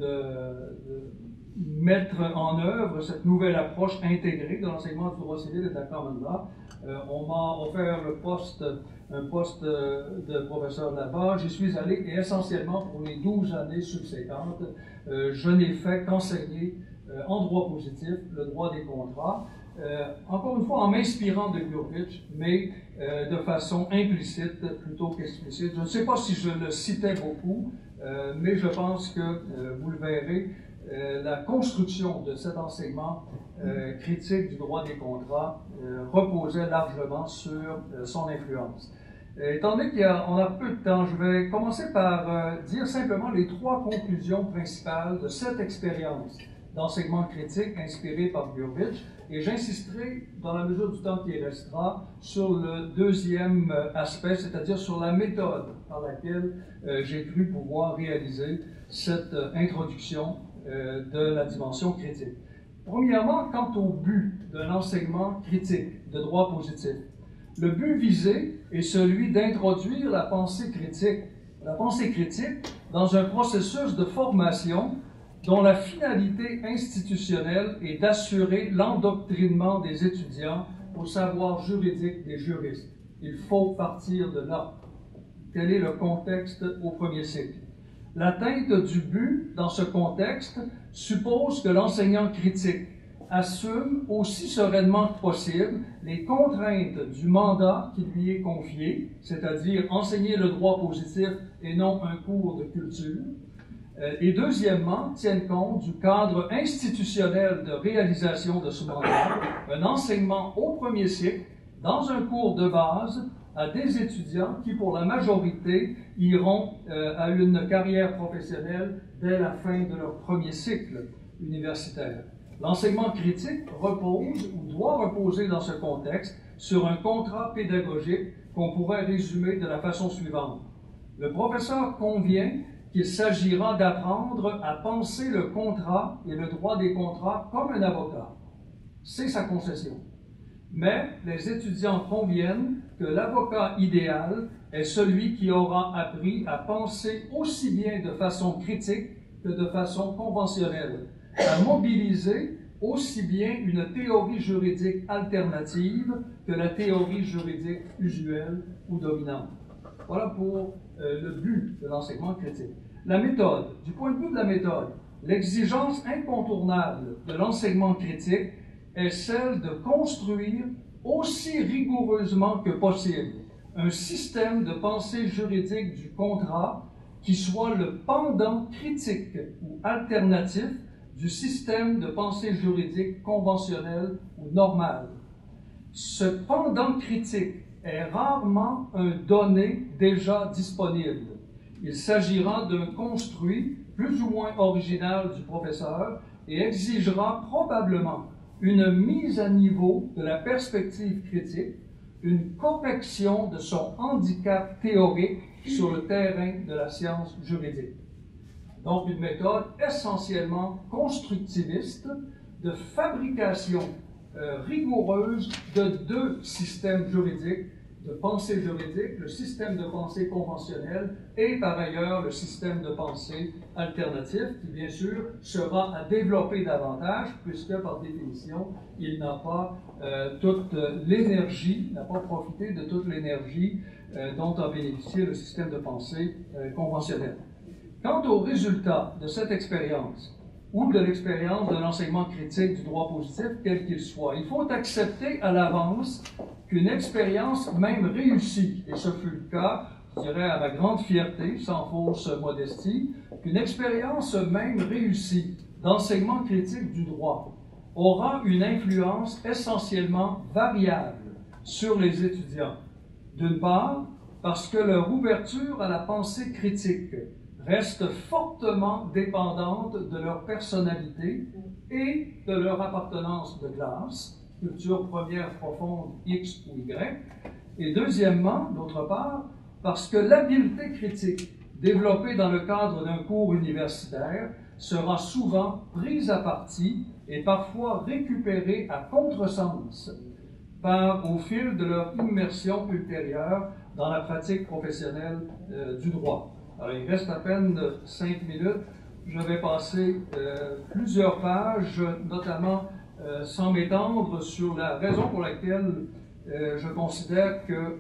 de mettre en œuvre cette nouvelle approche intégrée de l'enseignement du droit civil et de la common law. On m'a offert un poste de professeur là-bas. J'y suis allé et essentiellement pour les 12 années subséquentes, je n'ai fait qu'enseigner en droit positif le droit des contrats. Encore une fois en m'inspirant de Gurvitch, mais de façon implicite plutôt qu'explicite. Je ne sais pas si je le citais beaucoup, mais je pense que vous le verrez, la construction de cet enseignement critique du droit des contrats reposait largement sur son influence. Étant donné qu'on a peu de temps, je vais commencer par dire simplement les 3 conclusions principales de cette expérience d'enseignement critique inspiré par Gurvitch, et j'insisterai, dans la mesure du temps qui restera, sur le deuxième aspect, c'est-à-dire sur la méthode par laquelle j'ai cru pouvoir réaliser cette introduction de la dimension critique. Premièrement, quant au but d'un enseignement critique de droit positif, le but visé est celui d'introduire la pensée critique dans un processus de formation dont la finalité institutionnelle est d'assurer l'endoctrinement des étudiants au savoir juridique des juristes. Il faut partir de là. Quel est le contexte au premier cycle? L'atteinte du but dans ce contexte suppose que l'enseignant critique assume aussi sereinement que possible les contraintes du mandat qui lui est confié, c'est-à-dire enseigner le droit positif et non un cours de culture, et deuxièmement, tiennent compte du cadre institutionnel de réalisation de ce mandat, un enseignement au premier cycle, dans un cours de base, à des étudiants qui, pour la majorité, iront à une carrière professionnelle dès la fin de leur premier cycle universitaire. L'enseignement critique repose, ou doit reposer dans ce contexte, sur un contrat pédagogique qu'on pourrait résumer de la façon suivante. Le professeur convient qu'il s'agira d'apprendre à penser le contrat et le droit des contrats comme un avocat. C'est sa concession. Mais les étudiants conviennent que l'avocat idéal est celui qui aura appris à penser aussi bien de façon critique que de façon conventionnelle, à mobiliser aussi bien une théorie juridique alternative que la théorie juridique usuelle ou dominante. Voilà pour le but de l'enseignement critique. La méthode, du point de vue de la méthode, l'exigence incontournable de l'enseignement critique est celle de construire aussi rigoureusement que possible un système de pensée juridique du contrat qui soit le pendant critique ou alternatif du système de pensée juridique conventionnel ou normal. Ce pendant critique est rarement un donné déjà disponible. Il s'agira d'un construit plus ou moins original du professeur et exigera probablement une mise à niveau de la perspective critique, une correction de son handicap théorique sur le terrain de la science juridique. Donc une méthode essentiellement constructiviste de fabrication rigoureuse de deux systèmes juridiques, de pensée juridique, le système de pensée conventionnel et par ailleurs le système de pensée alternatif qui bien sûr sera à développer davantage puisque par définition il n'a pas toute l'énergie, n'a pas profité de toute l'énergie dont a bénéficié le système de pensée conventionnel. Quant aux résultats de cette expérience ou de l'expérience de l'enseignement critique du droit positif, quel qu'il soit, il faut accepter à l'avance qu'une expérience même réussie, et ce fut le cas, je dirais à ma grande fierté, sans fausse modestie, qu'une expérience même réussie d'enseignement critique du droit aura une influence essentiellement variable sur les étudiants. D'une part, parce que leur ouverture à la pensée critique reste fortement dépendante de leur personnalité et de leur appartenance de classe, culture première profonde X ou Y, et deuxièmement, d'autre part, parce que l'habileté critique développée dans le cadre d'un cours universitaire sera souvent prise à partie et parfois récupérée à contresens au fil de leur immersion ultérieure dans la pratique professionnelle du droit. Alors, il reste à peine 5 minutes. Je vais passer plusieurs pages, notamment sans m'étendre sur la raison pour laquelle je considère que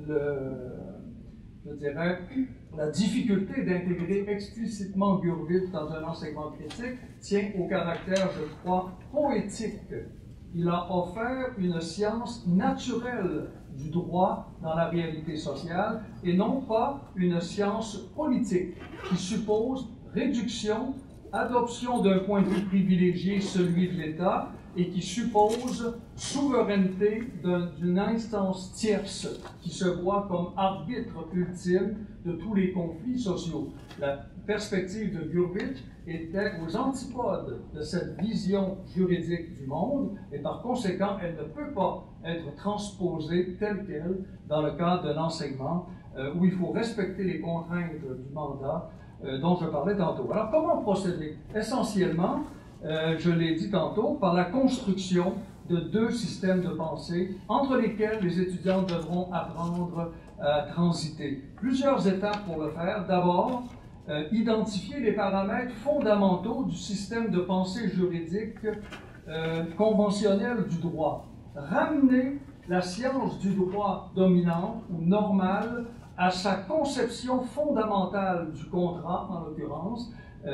la difficulté d'intégrer explicitement Gurvitch dans un enseignement critique tient au caractère, je crois, poétique. Il a offert une science naturelle du droit dans la réalité sociale et non pas une science politique qui suppose réduction, adoption d'un point de vue privilégié, celui de l'État, et qui suppose souveraineté d'une instance tierce qui se voit comme arbitre ultime de tous les conflits sociaux. La perspective de Gurvitch était aux antipodes de cette vision juridique du monde et par conséquent, elle ne peut pas être transposée telle qu'elle dans le cadre d'un enseignement où il faut respecter les contraintes du mandat dont je parlais tantôt. Alors, comment procéder? Essentiellement, je l'ai dit tantôt, par la construction de deux systèmes de pensée entre lesquels les étudiants devront apprendre à transiter. Plusieurs étapes pour le faire. D'abord, identifier les paramètres fondamentaux du système de pensée juridique conventionnel du droit. Ramener la science du droit dominante ou normale à sa conception fondamentale du contrat, en l'occurrence,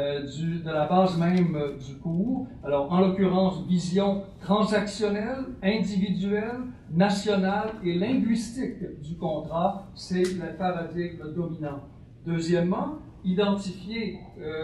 de la base même du cours. Alors, en l'occurrence, vision transactionnelle, individuelle, nationale et linguistique du contrat, c'est le paradigme dominant. Deuxièmement, identifier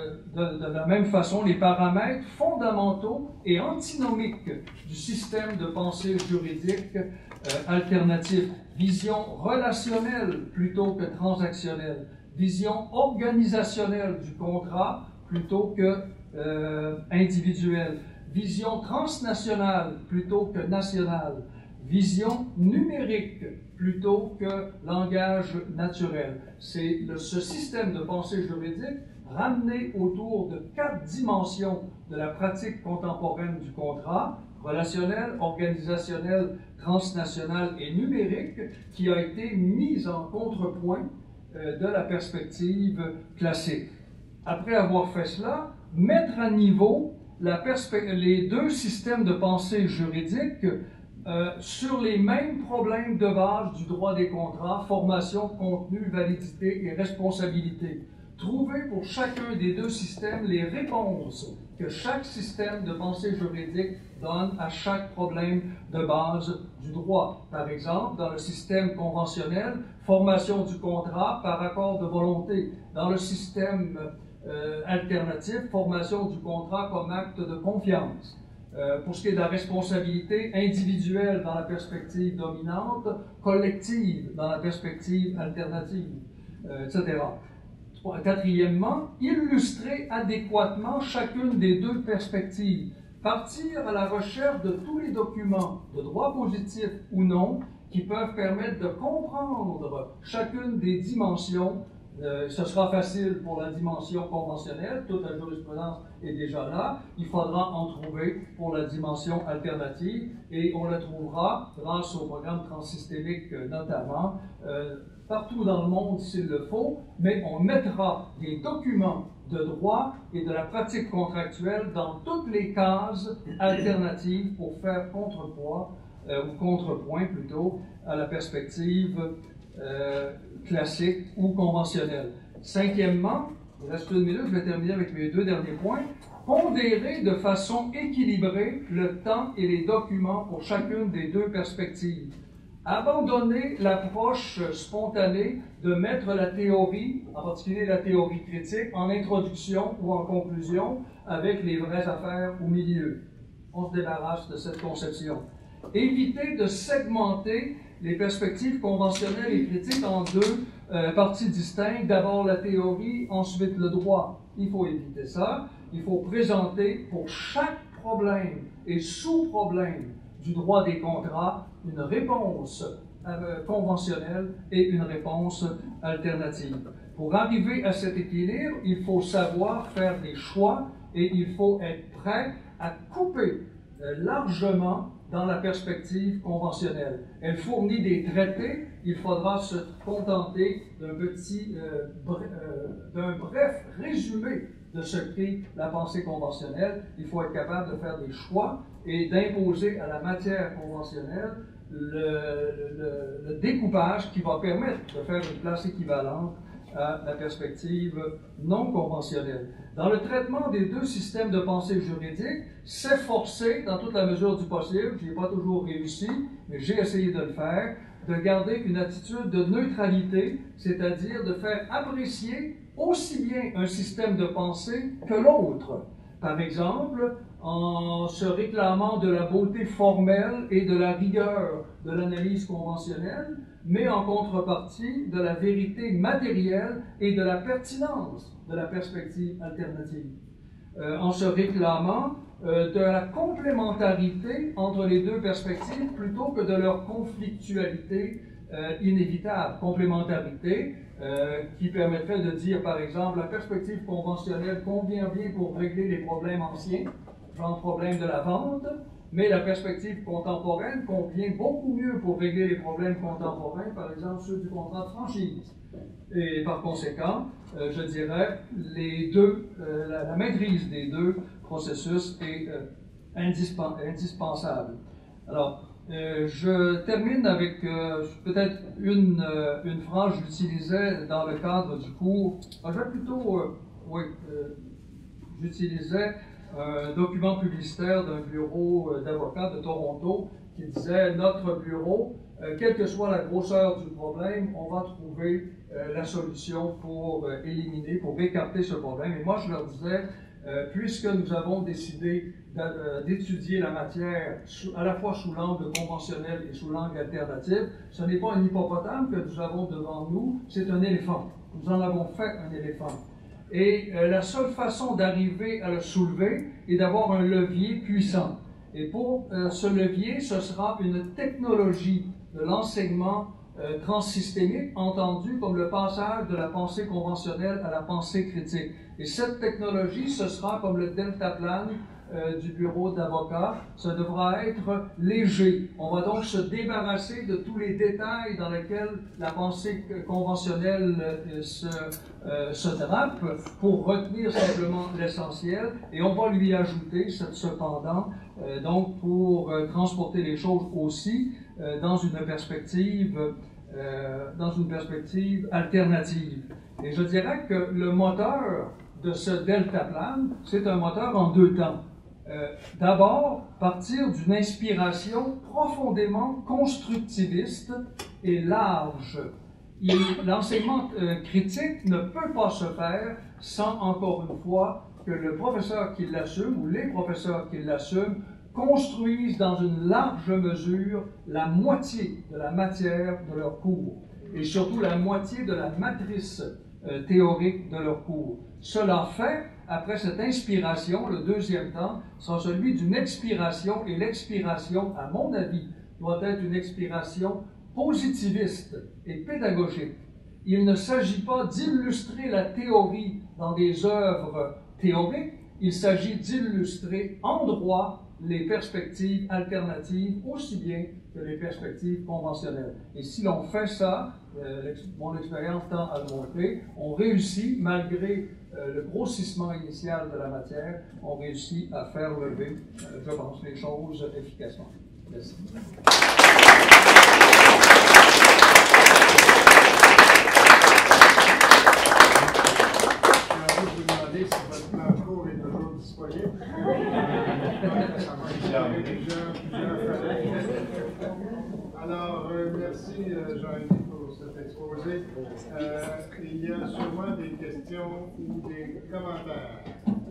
de la même façon les paramètres fondamentaux et antinomiques du système de pensée juridique alternatif. Vision relationnelle plutôt que transactionnelle. Vision organisationnelle du contrat plutôt que individuelle. Vision transnationale plutôt que nationale. Vision numérique plutôt que langage naturel. C'est ce système de pensée juridique ramené autour de 4 dimensions de la pratique contemporaine du contrat, relationnel, organisationnel, transnational et numérique, qui a été mise en contrepoint de la perspective classique. Après avoir fait cela, mettre à niveau les deux systèmes de pensée juridique sur les mêmes problèmes de base du droit des contrats, formation, contenu, validité et responsabilité. Trouver pour chacun des deux systèmes les réponses que chaque système de pensée juridique donne à chaque problème de base du droit. Par exemple, dans le système conventionnel, formation du contrat par accord de volonté. Dans le système alternatif, formation du contrat comme acte de confiance. Pour ce qui est de la responsabilité individuelle dans la perspective dominante, collective dans la perspective alternative, etc. Quatrièmement, illustrer adéquatement chacune des deux perspectives. Partir à la recherche de tous les documents, de droit positif ou non, qui peuvent permettre de comprendre chacune des dimensions. Ce sera facile pour la dimension conventionnelle, toute la jurisprudence est déjà là. Il faudra en trouver pour la dimension alternative et on la trouvera grâce au programme transsystémique notamment, partout dans le monde s'il le faut, mais on mettra des documents de droit et de la pratique contractuelle dans toutes les cases alternatives pour faire contrepoids, ou contrepoint plutôt, à la perspective classique ou conventionnelle. Cinquièmement, il reste 1 minute, je vais terminer avec mes 2 derniers points. Pondérer de façon équilibrée le temps et les documents pour chacune des deux perspectives. Abandonner l'approche spontanée de mettre la théorie, en particulier la théorie critique, en introduction ou en conclusion avec les vraies affaires au milieu. On se débarrasse de cette conception. Éviter de segmenter les perspectives conventionnelles et critiques en 2 parties distinctes. D'abord la théorie, ensuite le droit. Il faut éviter ça. Il faut présenter pour chaque problème et sous-problème du droit des contrats une réponse conventionnelle et une réponse alternative. Pour arriver à cet équilibre, il faut savoir faire des choix et il faut être prêt à couper largement dans la perspective conventionnelle. Elle fournit des traités, il faudra se contenter d'un bref résumé de ce qu'est la pensée conventionnelle. Il faut être capable de faire des choix et d'imposer à la matière conventionnelle le découpage qui va permettre de faire une place équivalente à la perspective non conventionnelle. Dans le traitement des deux systèmes de pensée juridique, s'efforcer, dans toute la mesure du possible, je n'ai pas toujours réussi, mais j'ai essayé de le faire, de garder une attitude de neutralité, c'est-à-dire de faire apprécier aussi bien un système de pensée que l'autre. Par exemple, en se réclamant de la beauté formelle et de la rigueur de l'analyse conventionnelle, mais en contrepartie de la vérité matérielle et de la pertinence de la perspective alternative. En se réclamant de la complémentarité entre les deux perspectives plutôt que de leur conflictualité inévitable. Complémentarité qui permettrait de dire, par exemple, la perspective conventionnelle convient bien pour régler les problèmes anciens, genre problème de la vente, Mais la perspective contemporaine convient beaucoup mieux pour régler les problèmes contemporains, par exemple ceux du contrat de franchise. Et par conséquent, je dirais, les deux, la maîtrise des deux processus est indispensable. Alors, je termine avec peut-être une phrase que j'utilisais dans le cadre du cours. Je vais plutôt, j'utilisais un document publicitaire d'un bureau d'avocats de Toronto qui disait « Notre bureau, quelle que soit la grosseur du problème, on va trouver la solution pour éliminer, pour écarter ce problème. » Et moi, je leur disais, puisque nous avons décidé d'étudier la matière à la fois sous l'angle conventionnel et sous l'angle alternatif, ce n'est pas un hippopotame que nous avons devant nous, c'est un éléphant. Nous en avons fait un éléphant. Et la seule façon d'arriver à le soulever est d'avoir un levier puissant. Et pour ce levier, ce sera une technologie de l'enseignement transsystémique, entendu comme le passage de la pensée conventionnelle à la pensée critique. Et cette technologie, ce sera comme le deltaplane du bureau d'avocats, ça devra être léger. On va donc se débarrasser de tous les détails dans lesquels la pensée conventionnelle se drape pour retenir simplement l'essentiel, et on va lui ajouter cependant, donc pour transporter les choses aussi dans une perspective alternative. Et je dirais que le moteur de ce deltaplane, c'est un moteur en deux temps. D'abord, partir d'une inspiration profondément constructiviste et large. L'enseignement critique ne peut pas se faire sans, encore une fois, que le professeur qui l'assume ou les professeurs qui l'assument construisent dans une large mesure la moitié de la matière de leur cours et surtout la moitié de la matrice théorique de leur cours. Cela fait, après cette inspiration, le deuxième temps sera celui d'une expiration, et l'expiration, à mon avis, doit être une expiration positiviste et pédagogique. Il ne s'agit pas d'illustrer la théorie dans des œuvres théoriques, il s'agit d'illustrer en droit les perspectives alternatives aussi bien que les perspectives conventionnelles. Et si l'on fait ça, mon expérience tend à le montrer, on réussit, malgré le grossissement initial de la matière, on réussit à faire lever, je pense, les choses efficacement. Merci. Vous demandez si votre plan de cours est toujours disponible. Alors, merci Jean-Yves pour cet exposé. Il y a sûrement des questions ou des commentaires.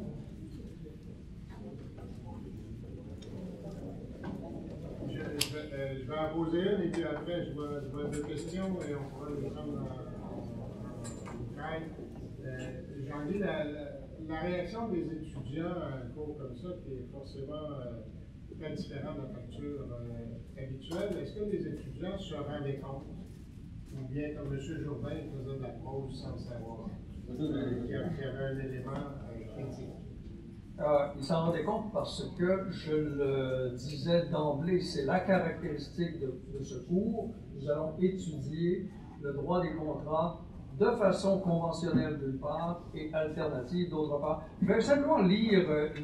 Je vais en poser une et puis après je vais deux questions et on pourra les prendre en train. Jean-Guy, la réaction des étudiants à un cours comme ça, qui est forcément très différent de la facture habituelle, est-ce que les étudiants se rendaient compte, ou bien comme M. Jourdain faisait de la pause sans savoir, qu'il y avait un élément critique? Ils s'en rendaient compte parce que, je le disais d'emblée, c'est la caractéristique de ce cours. Nous allons étudier le droit des contrats de façon conventionnelle d'une part et alternative d'autre part. Je vais simplement lire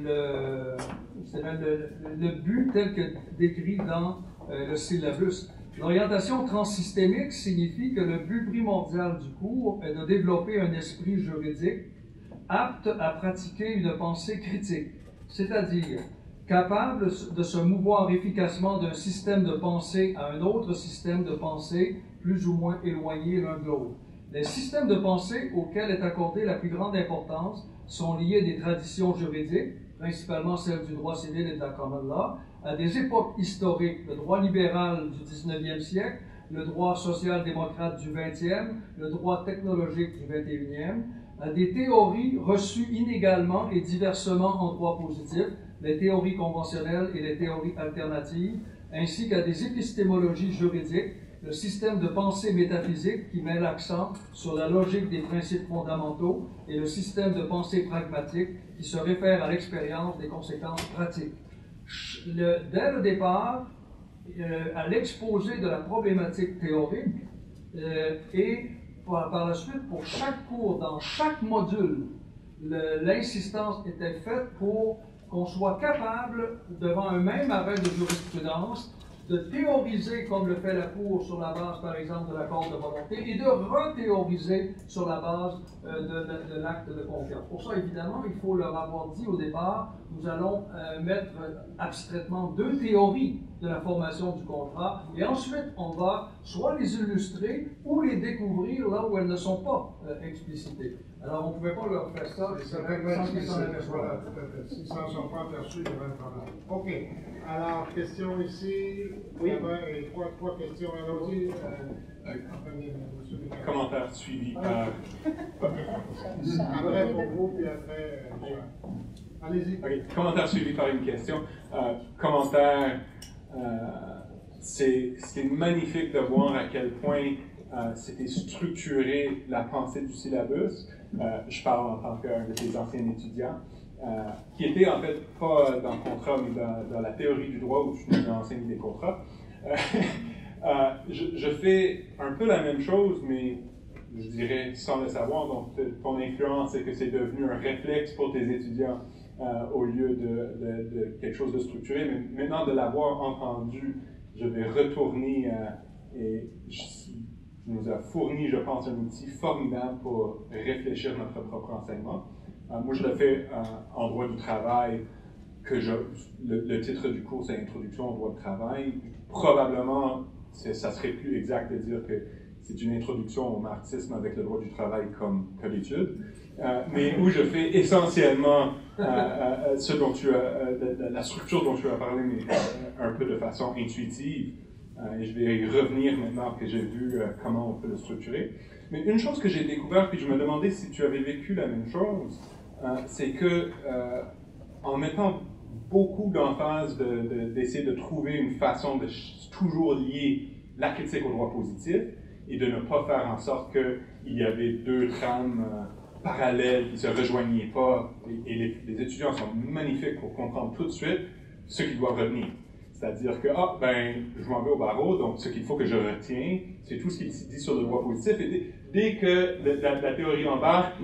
le but tel que décrit dans le syllabus. L'orientation transsystémique signifie que le but primordial du cours est de développer un esprit juridique apte à pratiquer une pensée critique, c'est-à-dire capable de se mouvoir efficacement d'un système de pensée à un autre système de pensée plus ou moins éloigné l'un de l'autre. Les systèmes de pensée auxquels est accordée la plus grande importance sont liés à des traditions juridiques, principalement celles du droit civil et de la common law, à des époques historiques, le droit libéral du 19e siècle, le droit social-démocrate du 20e, le droit technologique du 21e, à des théories reçues inégalement et diversement en droit positif, les théories conventionnelles et les théories alternatives, ainsi qu'à des épistémologies juridiques, le système de pensée métaphysique qui met l'accent sur la logique des principes fondamentaux et le système de pensée pragmatique qui se réfère à l'expérience des conséquences pratiques. dès le départ, à l'exposé de la problématique théorique et par la suite, pour chaque cours, dans chaque module, l'insistance était faite pour qu'on soit capable, devant un même arrêt de jurisprudence, de théoriser comme le fait la Cour sur la base, par exemple, de l'accord de volonté et de rethéoriser sur la base de l'acte de confiance. Pour ça, évidemment, il faut leur avoir dit au départ, nous allons mettre abstraitement 2 théories de la formation du contrat et ensuite, on va soit les illustrer ou les découvrir là où elles ne sont pas explicitées. Alors, on ne pouvait pas leur faire ça sans qu'ils s'en aperçoivent. Voilà, tout à fait. S'ils ne s'en sont pas aperçus, il y avait un problème. OK. Alors, question ici. Oui. Et trois questions. Allons-y. Commentaire suivi par... Après pour vous, puis après... Allez-y. Okay. Commentaire suivi par une question. Commentaire... c'est magnifique de voir à quel point c'était structuré la pensée du syllabus. Je parle en tant qu'un de tes anciens étudiants, qui était en fait pas dans le contrat, mais dans la théorie du droit où je enseigne des contrats. Je fais un peu la même chose, mais je dirais sans le savoir. Donc, ton influence, c'est que c'est devenu un réflexe pour tes étudiants au lieu de quelque chose de structuré. Mais maintenant, de l'avoir entendu, je vais retourner et nous a fourni, je pense, un outil formidable pour réfléchir notre propre enseignement. Moi, je le fais en droit du travail, le titre du cours, c'est Introduction au droit du travail. Probablement, ça serait plus exact de dire que c'est une introduction au marxisme avec le droit du travail comme étude, mais où je fais essentiellement ce dont la structure dont tu as parlé, mais un peu de façon intuitive. Et je vais y revenir maintenant que j'ai vu comment on peut le structurer. Mais une chose que j'ai découvert, puis je me demandais si tu avais vécu la même chose, c'est que en mettant beaucoup d'emphase d'essayer de trouver une façon de toujours lier la critique au droit positif et de ne pas faire en sorte qu'il y avait 2 trames parallèles qui ne se rejoignaient pas. Et les étudiants sont magnifiques pour comprendre tout de suite ce qu'ils doivent retenir. C'est-à-dire que, je m'en vais au barreau, donc ce qu'il faut que je retiens, c'est tout ce qui est dit sur le droit positif. Et dès que la théorie embarque,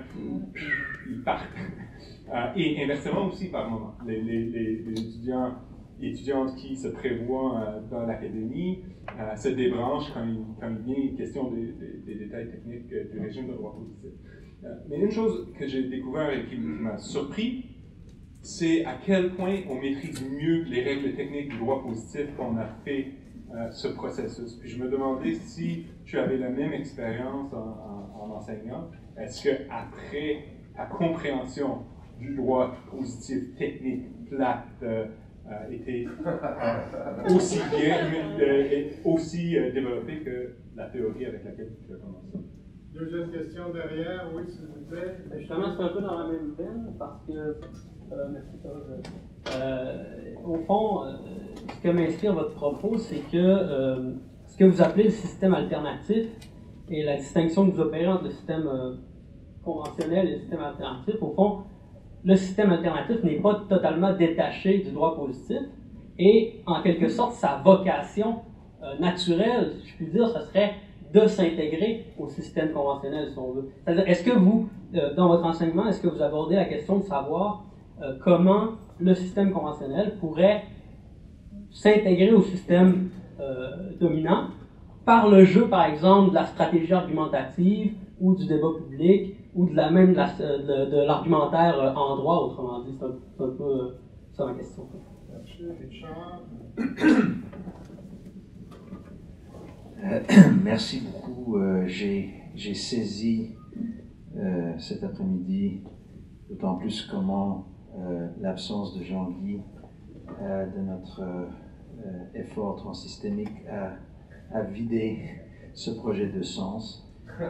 ils partent. Et inversement aussi, par moment, les étudiantes qui se prévoient dans l'académie se débranchent quand il vient une question des détails techniques du régime de droit positif. Mais une chose que j'ai découvert et qui m'a surpris, c'est à quel point on maîtrise mieux les règles techniques du droit positif qu'on a fait ce processus. Puis je me demandais si tu avais la même expérience en enseignant. Est-ce qu'après ta compréhension du droit positif technique plate était aussi bien, aussi développée que la théorie avec laquelle tu as commencé? Deuxième question derrière, oui, s'il vous plaît. Justement, c'est un peu dans la même veine parce que, au fond, ce que m'inspire votre propos, c'est que ce que vous appelez le système alternatif et la distinction que vous opérez entre le système conventionnel et le système alternatif, au fond, le système alternatif n'est pas totalement détaché du droit positif et, en quelque sorte, sa vocation naturelle, si je puis dire, ce serait de s'intégrer au système conventionnel, si on veut. C'est-à-dire, est-ce que vous, dans votre enseignement, est-ce que vous abordez la question de savoir comment le système conventionnel pourrait s'intégrer au système dominant par le jeu, par exemple, de la stratégie argumentative ou du débat public ou de l'argumentaire en droit, autrement dit. C'est un peu ça ma question. Merci, Richard. Merci beaucoup. J'ai saisi cet après-midi, d'autant plus comment l'absence de Jean-Guy de notre effort transystémique a vidé ce projet de sens.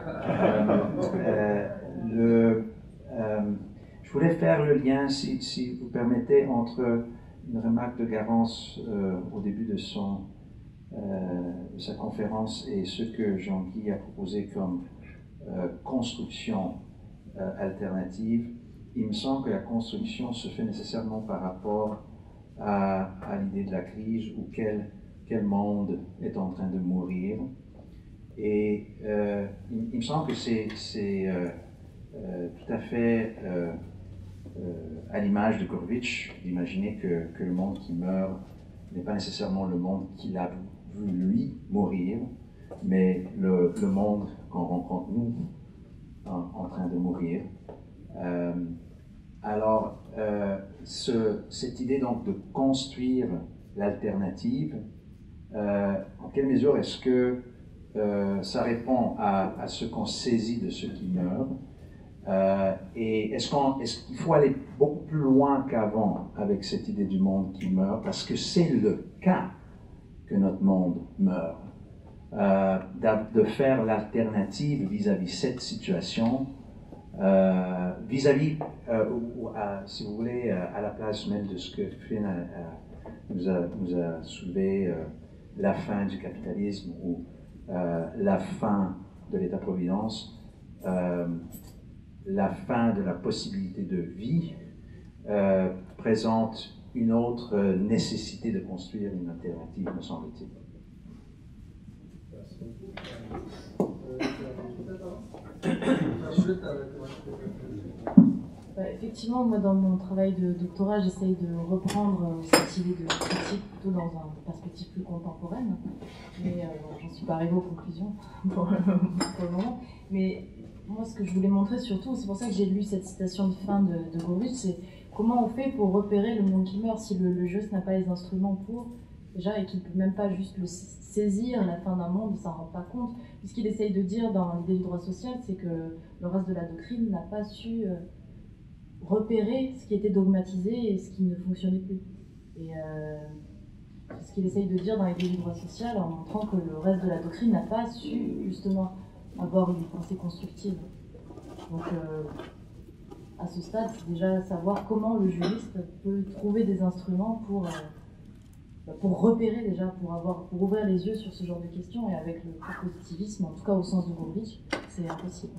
Je voulais faire le lien, si vous permettez, entre une remarque de Garance au début de sa conférence et ce que Jean-Guy a proposé comme construction alternative. Il me semble que la construction se fait nécessairement par rapport à l'idée de la crise ou quel monde est en train de mourir. Et il me semble que c'est tout à fait à l'image de Gurevitch d'imaginer que le monde qui meurt n'est pas nécessairement le monde qu'il a vu lui mourir, mais le monde qu'on rencontre nous en train de mourir. Alors, cette idée donc de construire l'alternative, en quelle mesure est-ce que ça répond à ce qu'on saisit de ceux qui meurent, et est-ce qu'il faut aller beaucoup plus loin qu'avant avec cette idée du monde qui meurt, parce que c'est le cas que notre monde meurt, de faire l'alternative vis-à-vis cette situation, vis-à-vis, si vous voulez, à la place même de ce que Flynn nous a soulevé, la fin du capitalisme ou la fin de l'État-providence, la fin de la possibilité de vie présente une autre nécessité de construire une alternative, me semble-t-il. Effectivement, moi dans mon travail de doctorat, j'essaye de reprendre cette idée de critique plutôt dans une perspective plus contemporaine, mais j'en suis pas arrivée aux conclusions pour le moment. Mais moi, ce que je voulais montrer surtout, c'est pour ça que j'ai lu cette citation de fin de Gurevitch, c'est comment on fait pour repérer le monde qui meurt si le jeu n'a pas les instruments pour, déjà, et qu'il ne peut même pas juste le saisir, la fin d'un monde, il ne s'en rend pas compte. Puis ce qu'il essaye de dire dans l'idée du droit social, c'est que le reste de la doctrine n'a pas su repérer ce qui était dogmatisé et ce qui ne fonctionnait plus. Et c'est ce qu'il essaye de dire dans l'idée du droit social en montrant que le reste de la doctrine n'a pas su justement avoir une pensée constructive. Donc à ce stade, c'est déjà savoir comment le juriste peut trouver des instruments pour repérer déjà, pour ouvrir les yeux sur ce genre de questions, et avec le positivisme, en tout cas au sens de Gurevitch, c'est impossible.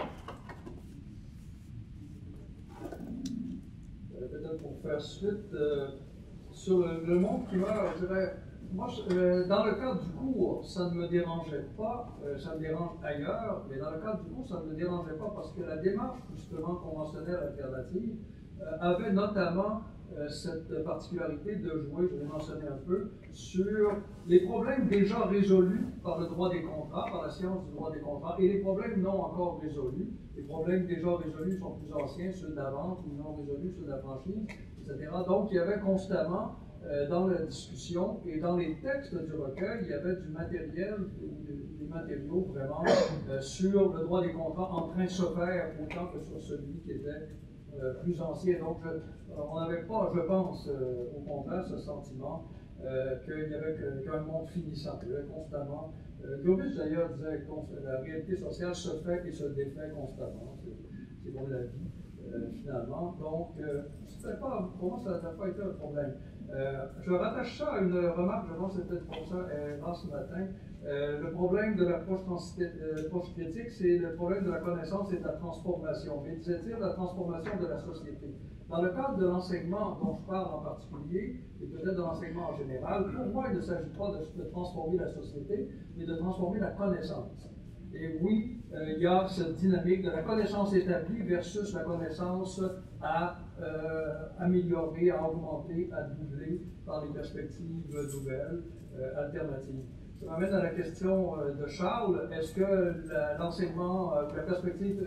Peut-être pour faire suite, sur le monde qui meurt, je dirais, moi, dans le cadre du cours, ça ne me dérangeait pas, ça me dérange ailleurs, mais dans le cadre du cours, ça ne me dérangeait pas parce que la démarche, justement, conventionnelle alternative avait notamment cette particularité de jouer, je l'ai mentionné un peu, sur les problèmes déjà résolus par le droit des contrats, par la science du droit des contrats, et les problèmes non encore résolus. Les problèmes déjà résolus sont plus anciens, ceux d'avant, ou non résolus, ceux d'affranchis, etc. Donc, il y avait constamment, dans la discussion et dans les textes du recueil, il y avait du matériel, des matériaux vraiment sur le droit des contrats en train de se faire autant que sur celui qui était plus ancien. Donc, on n'avait pas, je pense, au contraire, ce sentiment qu'il n'y avait qu'un monde finissant. Il y avait constamment. Gurevitch, d'ailleurs, disait que la réalité sociale se fait et se défait constamment. C'est bon la vie, finalement. Donc, pour moi, ça n'a pas été un problème. Je rattache ça à une remarque, je pense que c'était pour ça, ce matin. Le problème de l'approche critique, c'est le problème de la connaissance et de la transformation. Mais disait-il, la transformation de la société. Dans le cadre de l'enseignement dont je parle en particulier, et peut-être de l'enseignement en général, pour moi, il ne s'agit pas de transformer la société, mais de transformer la connaissance. Et oui, il y a cette dynamique de la connaissance établie versus la connaissance à améliorer, à augmenter, à doubler par les perspectives nouvelles, alternatives. Ça m'amène à la question de Charles. Est-ce que l'enseignement, la perspective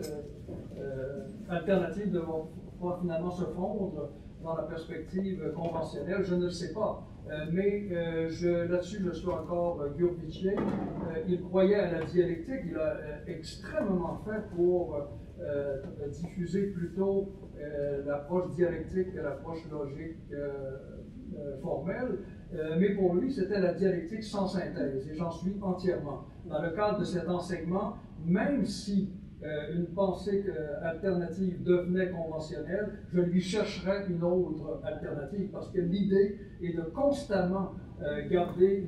alternative va finalement se fondre dans la perspective conventionnelle? Je ne le sais pas. Mais là-dessus, je suis encore Gurevitchien. Il croyait à la dialectique. Il a extrêmement fait pour diffuser plutôt l'approche dialectique que l'approche logique formelle. Mais pour lui, c'était la dialectique sans synthèse, et j'en suis entièrement. Dans le cadre de cet enseignement, même si une pensée alternative devenait conventionnelle, je lui chercherais une autre alternative, parce que l'idée est de constamment garder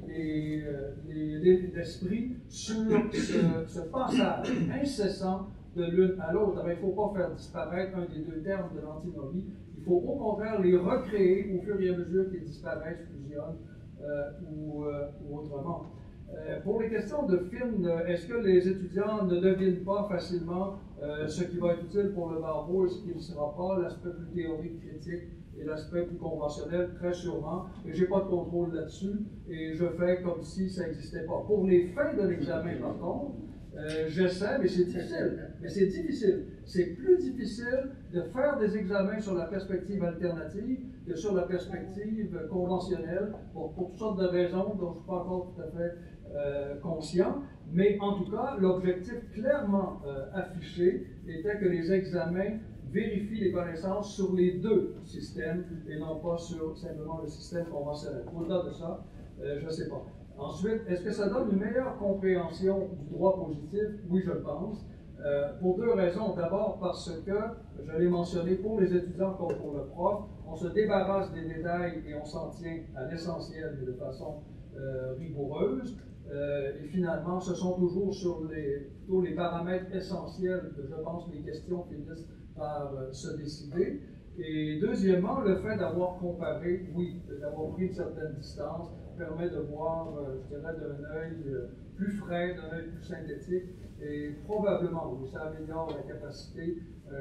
l'esprit sur ce passage incessant de l'une à l'autre. Il ne faut pas faire disparaître un des deux termes de l'antinomie. Il faut au contraire les recréer au fur et à mesure qu'ils disparaissent, fusionnent ou autrement. Pour les questions de film, est-ce que les étudiants ne devinent pas facilement ce qui va être utile pour le barreau et ce qui ne sera pas, l'aspect plus théorique, critique et l'aspect plus conventionnel? Très sûrement. Et je n'ai pas de contrôle là-dessus et je fais comme si ça n'existait pas. Pour les fins de l'examen, par contre, j'essaie, mais c'est difficile. C'est plus difficile de faire des examens sur la perspective alternative que sur la perspective conventionnelle, pour toutes sortes de raisons dont je ne suis pas encore tout à fait conscient. Mais en tout cas, l'objectif clairement affiché était que les examens vérifient les connaissances sur les deux systèmes et non pas sur simplement le système conventionnel. Au-delà de ça, je ne sais pas. Ensuite, est-ce que ça donne une meilleure compréhension du droit positif? Oui, je le pense. Pour deux raisons. D'abord parce que, je l'ai mentionné, pour les étudiants comme pour le prof, on se débarrasse des détails et on s'en tient à l'essentiel, mais de façon rigoureuse. Et finalement, ce sont toujours sur plutôt les paramètres essentiels que je pense les questions finissent par se décider. Et deuxièmement, le fait d'avoir comparé, oui, d'avoir pris une certaine distance, permet de voir, je dirais, d'un œil plus frais, d'un œil plus synthétique, et probablement, oui, ça améliore la capacité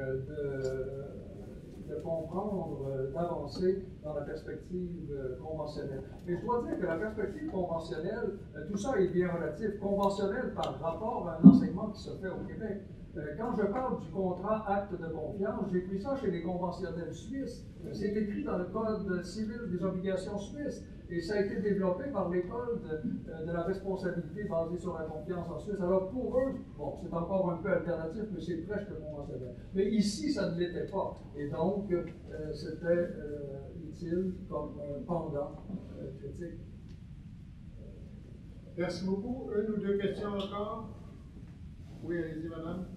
de comprendre, d'avancer dans la perspective conventionnelle. Mais je dois dire que la perspective conventionnelle, tout ça est bien relatif. Conventionnel par rapport à un enseignement qui se fait au Québec. Quand je parle du contrat acte de confiance, j'ai pris ça chez les conventionnels suisses. C'est écrit dans le Code civil des obligations suisses. Et ça a été développé par l'école de la responsabilité basée sur la confiance en Suisse. Alors pour eux, bon, c'est encore un peu alternatif, mais c'est presque conventionnel. Mais ici, ça ne l'était pas. Et donc, c'était utile comme pendant critique. Merci beaucoup. Une ou deux questions encore? Oui, allez-y, madame.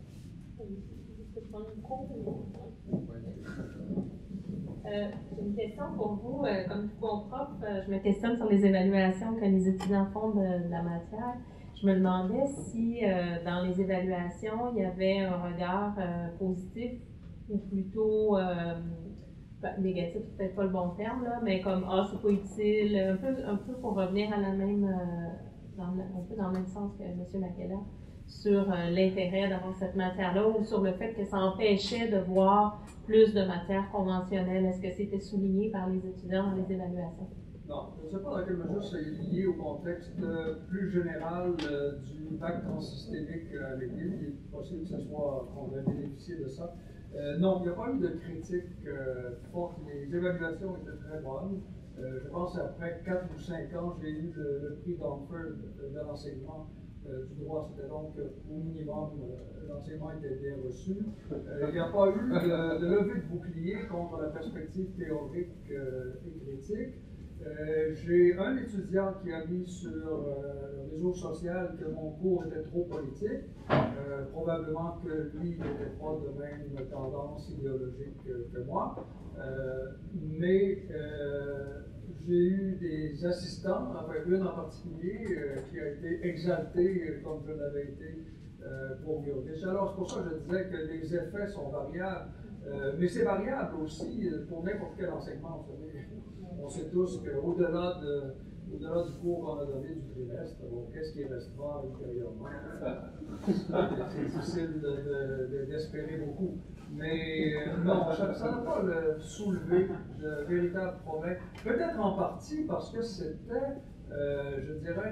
J'ai une question pour vous. Comme tout bon prof, je me questionne sur les évaluations que les étudiants font de la matière. Je me demandais si dans les évaluations, il y avait un regard positif ou plutôt négatif, c'est peut-être pas le bon terme, là, mais comme c'est pas utile, un peu pour revenir à la même, un peu dans le même sens que M. Makeda, sur l'intérêt d'avoir cette matière-là ou sur le fait que ça empêchait de voir plus de matières conventionnelles. Est-ce que c'était souligné par les étudiants dans les évaluations? Non, je ne sais pas dans quelle mesure c'est lié au contexte plus général du bac transsystémique à McGill. Il est possible qu'on ait bénéficié de ça. Non, il n'y a pas eu de critique forte. Les évaluations étaient très bonnes. Je pense qu'après 4 ou 5 ans, j'ai eu le prix d'Omford de l'enseignement du droit. C'était donc au minimum, l'enseignement était bien reçu. Il n'y a pas eu de levée de bouclier contre la perspective théorique et critique. J'ai un étudiant qui a mis sur le réseau social que mon cours était trop politique. Probablement que lui n'était pas de même tendance idéologique que moi. Mais j'ai eu des assistants, enfin une en particulier, qui a été exaltée comme je l'avais été pour Gurgis. Alors c'est pour ça que je disais que les effets sont variables. Mais c'est variable aussi pour n'importe quel enseignement. Vous savez. On sait tous qu'au-delà du cours qu'on a donné du trimestre, bon, qu'est-ce qui restera ultérieurement? C'est difficile d'espérer beaucoup. Mais non, ça n'a pas soulevé de véritables problèmes. Peut-être en partie parce que c'était, je dirais,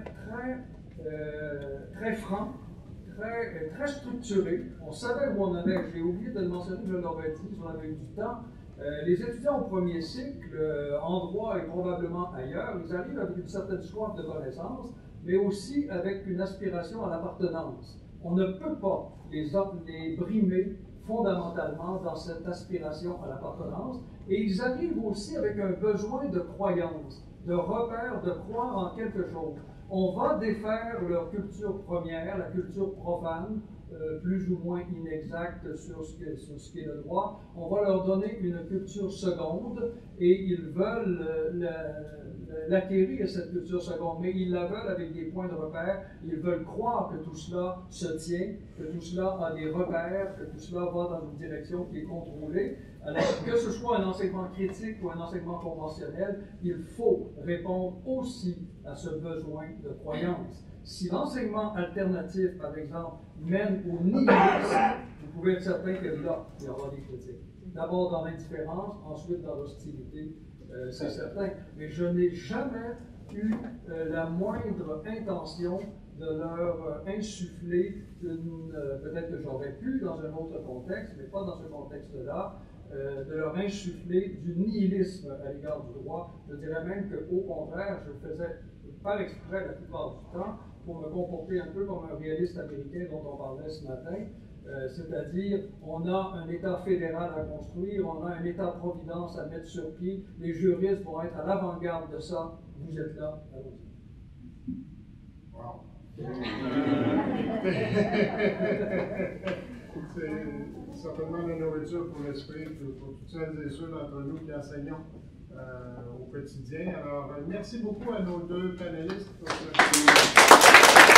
très franc, très structuré. On savait où on allait. J'ai oublié de le mentionner, je l'aurais dit, si on avait eu du temps. Les étudiants au premier cycle, en droit et probablement ailleurs, ils arrivent avec une certaine soif de connaissance, mais aussi avec une aspiration à l'appartenance. On ne peut pas les brimer fondamentalement dans cette aspiration à l'appartenance, et ils arrivent aussi avec un besoin de croyance, de repère, de croire en quelque chose. On va défaire leur culture première, la culture profane, plus ou moins inexactes sur ce qu'est le droit. On va leur donner une culture seconde et ils veulent l'acquérir, cette culture seconde, mais ils la veulent avec des points de repère. Ils veulent croire que tout cela se tient, que tout cela a des repères, que tout cela va dans une direction qui est contrôlée. Alors, que ce soit un enseignement critique ou un enseignement conventionnel, il faut répondre aussi à ce besoin de croyance. Si l'enseignement alternatif, par exemple, mène au nihilisme, vous pouvez être certain que là, il y aura des critiques. D'abord dans l'indifférence, ensuite dans l'hostilité, c'est certain. Mais je n'ai jamais eu la moindre intention de leur insuffler peut-être que j'aurais pu dans un autre contexte, mais pas dans ce contexte-là, de leur insuffler du nihilisme à l'égard du droit. Je dirais même qu'au contraire, je le faisais par exprès la plupart du temps pour me comporter un peu comme un réaliste américain dont on parlait ce matin, c'est-à-dire on a un État fédéral à construire, on a un État-providence à mettre sur pied, les juristes vont être à l'avant-garde de ça, vous êtes là, allons-y. Wow. C'est certainement la nourriture pour l'esprit, pour toutes celles et ceux d'entre nous qui enseignons au quotidien. Alors, merci beaucoup à nos deux panélistes pour ce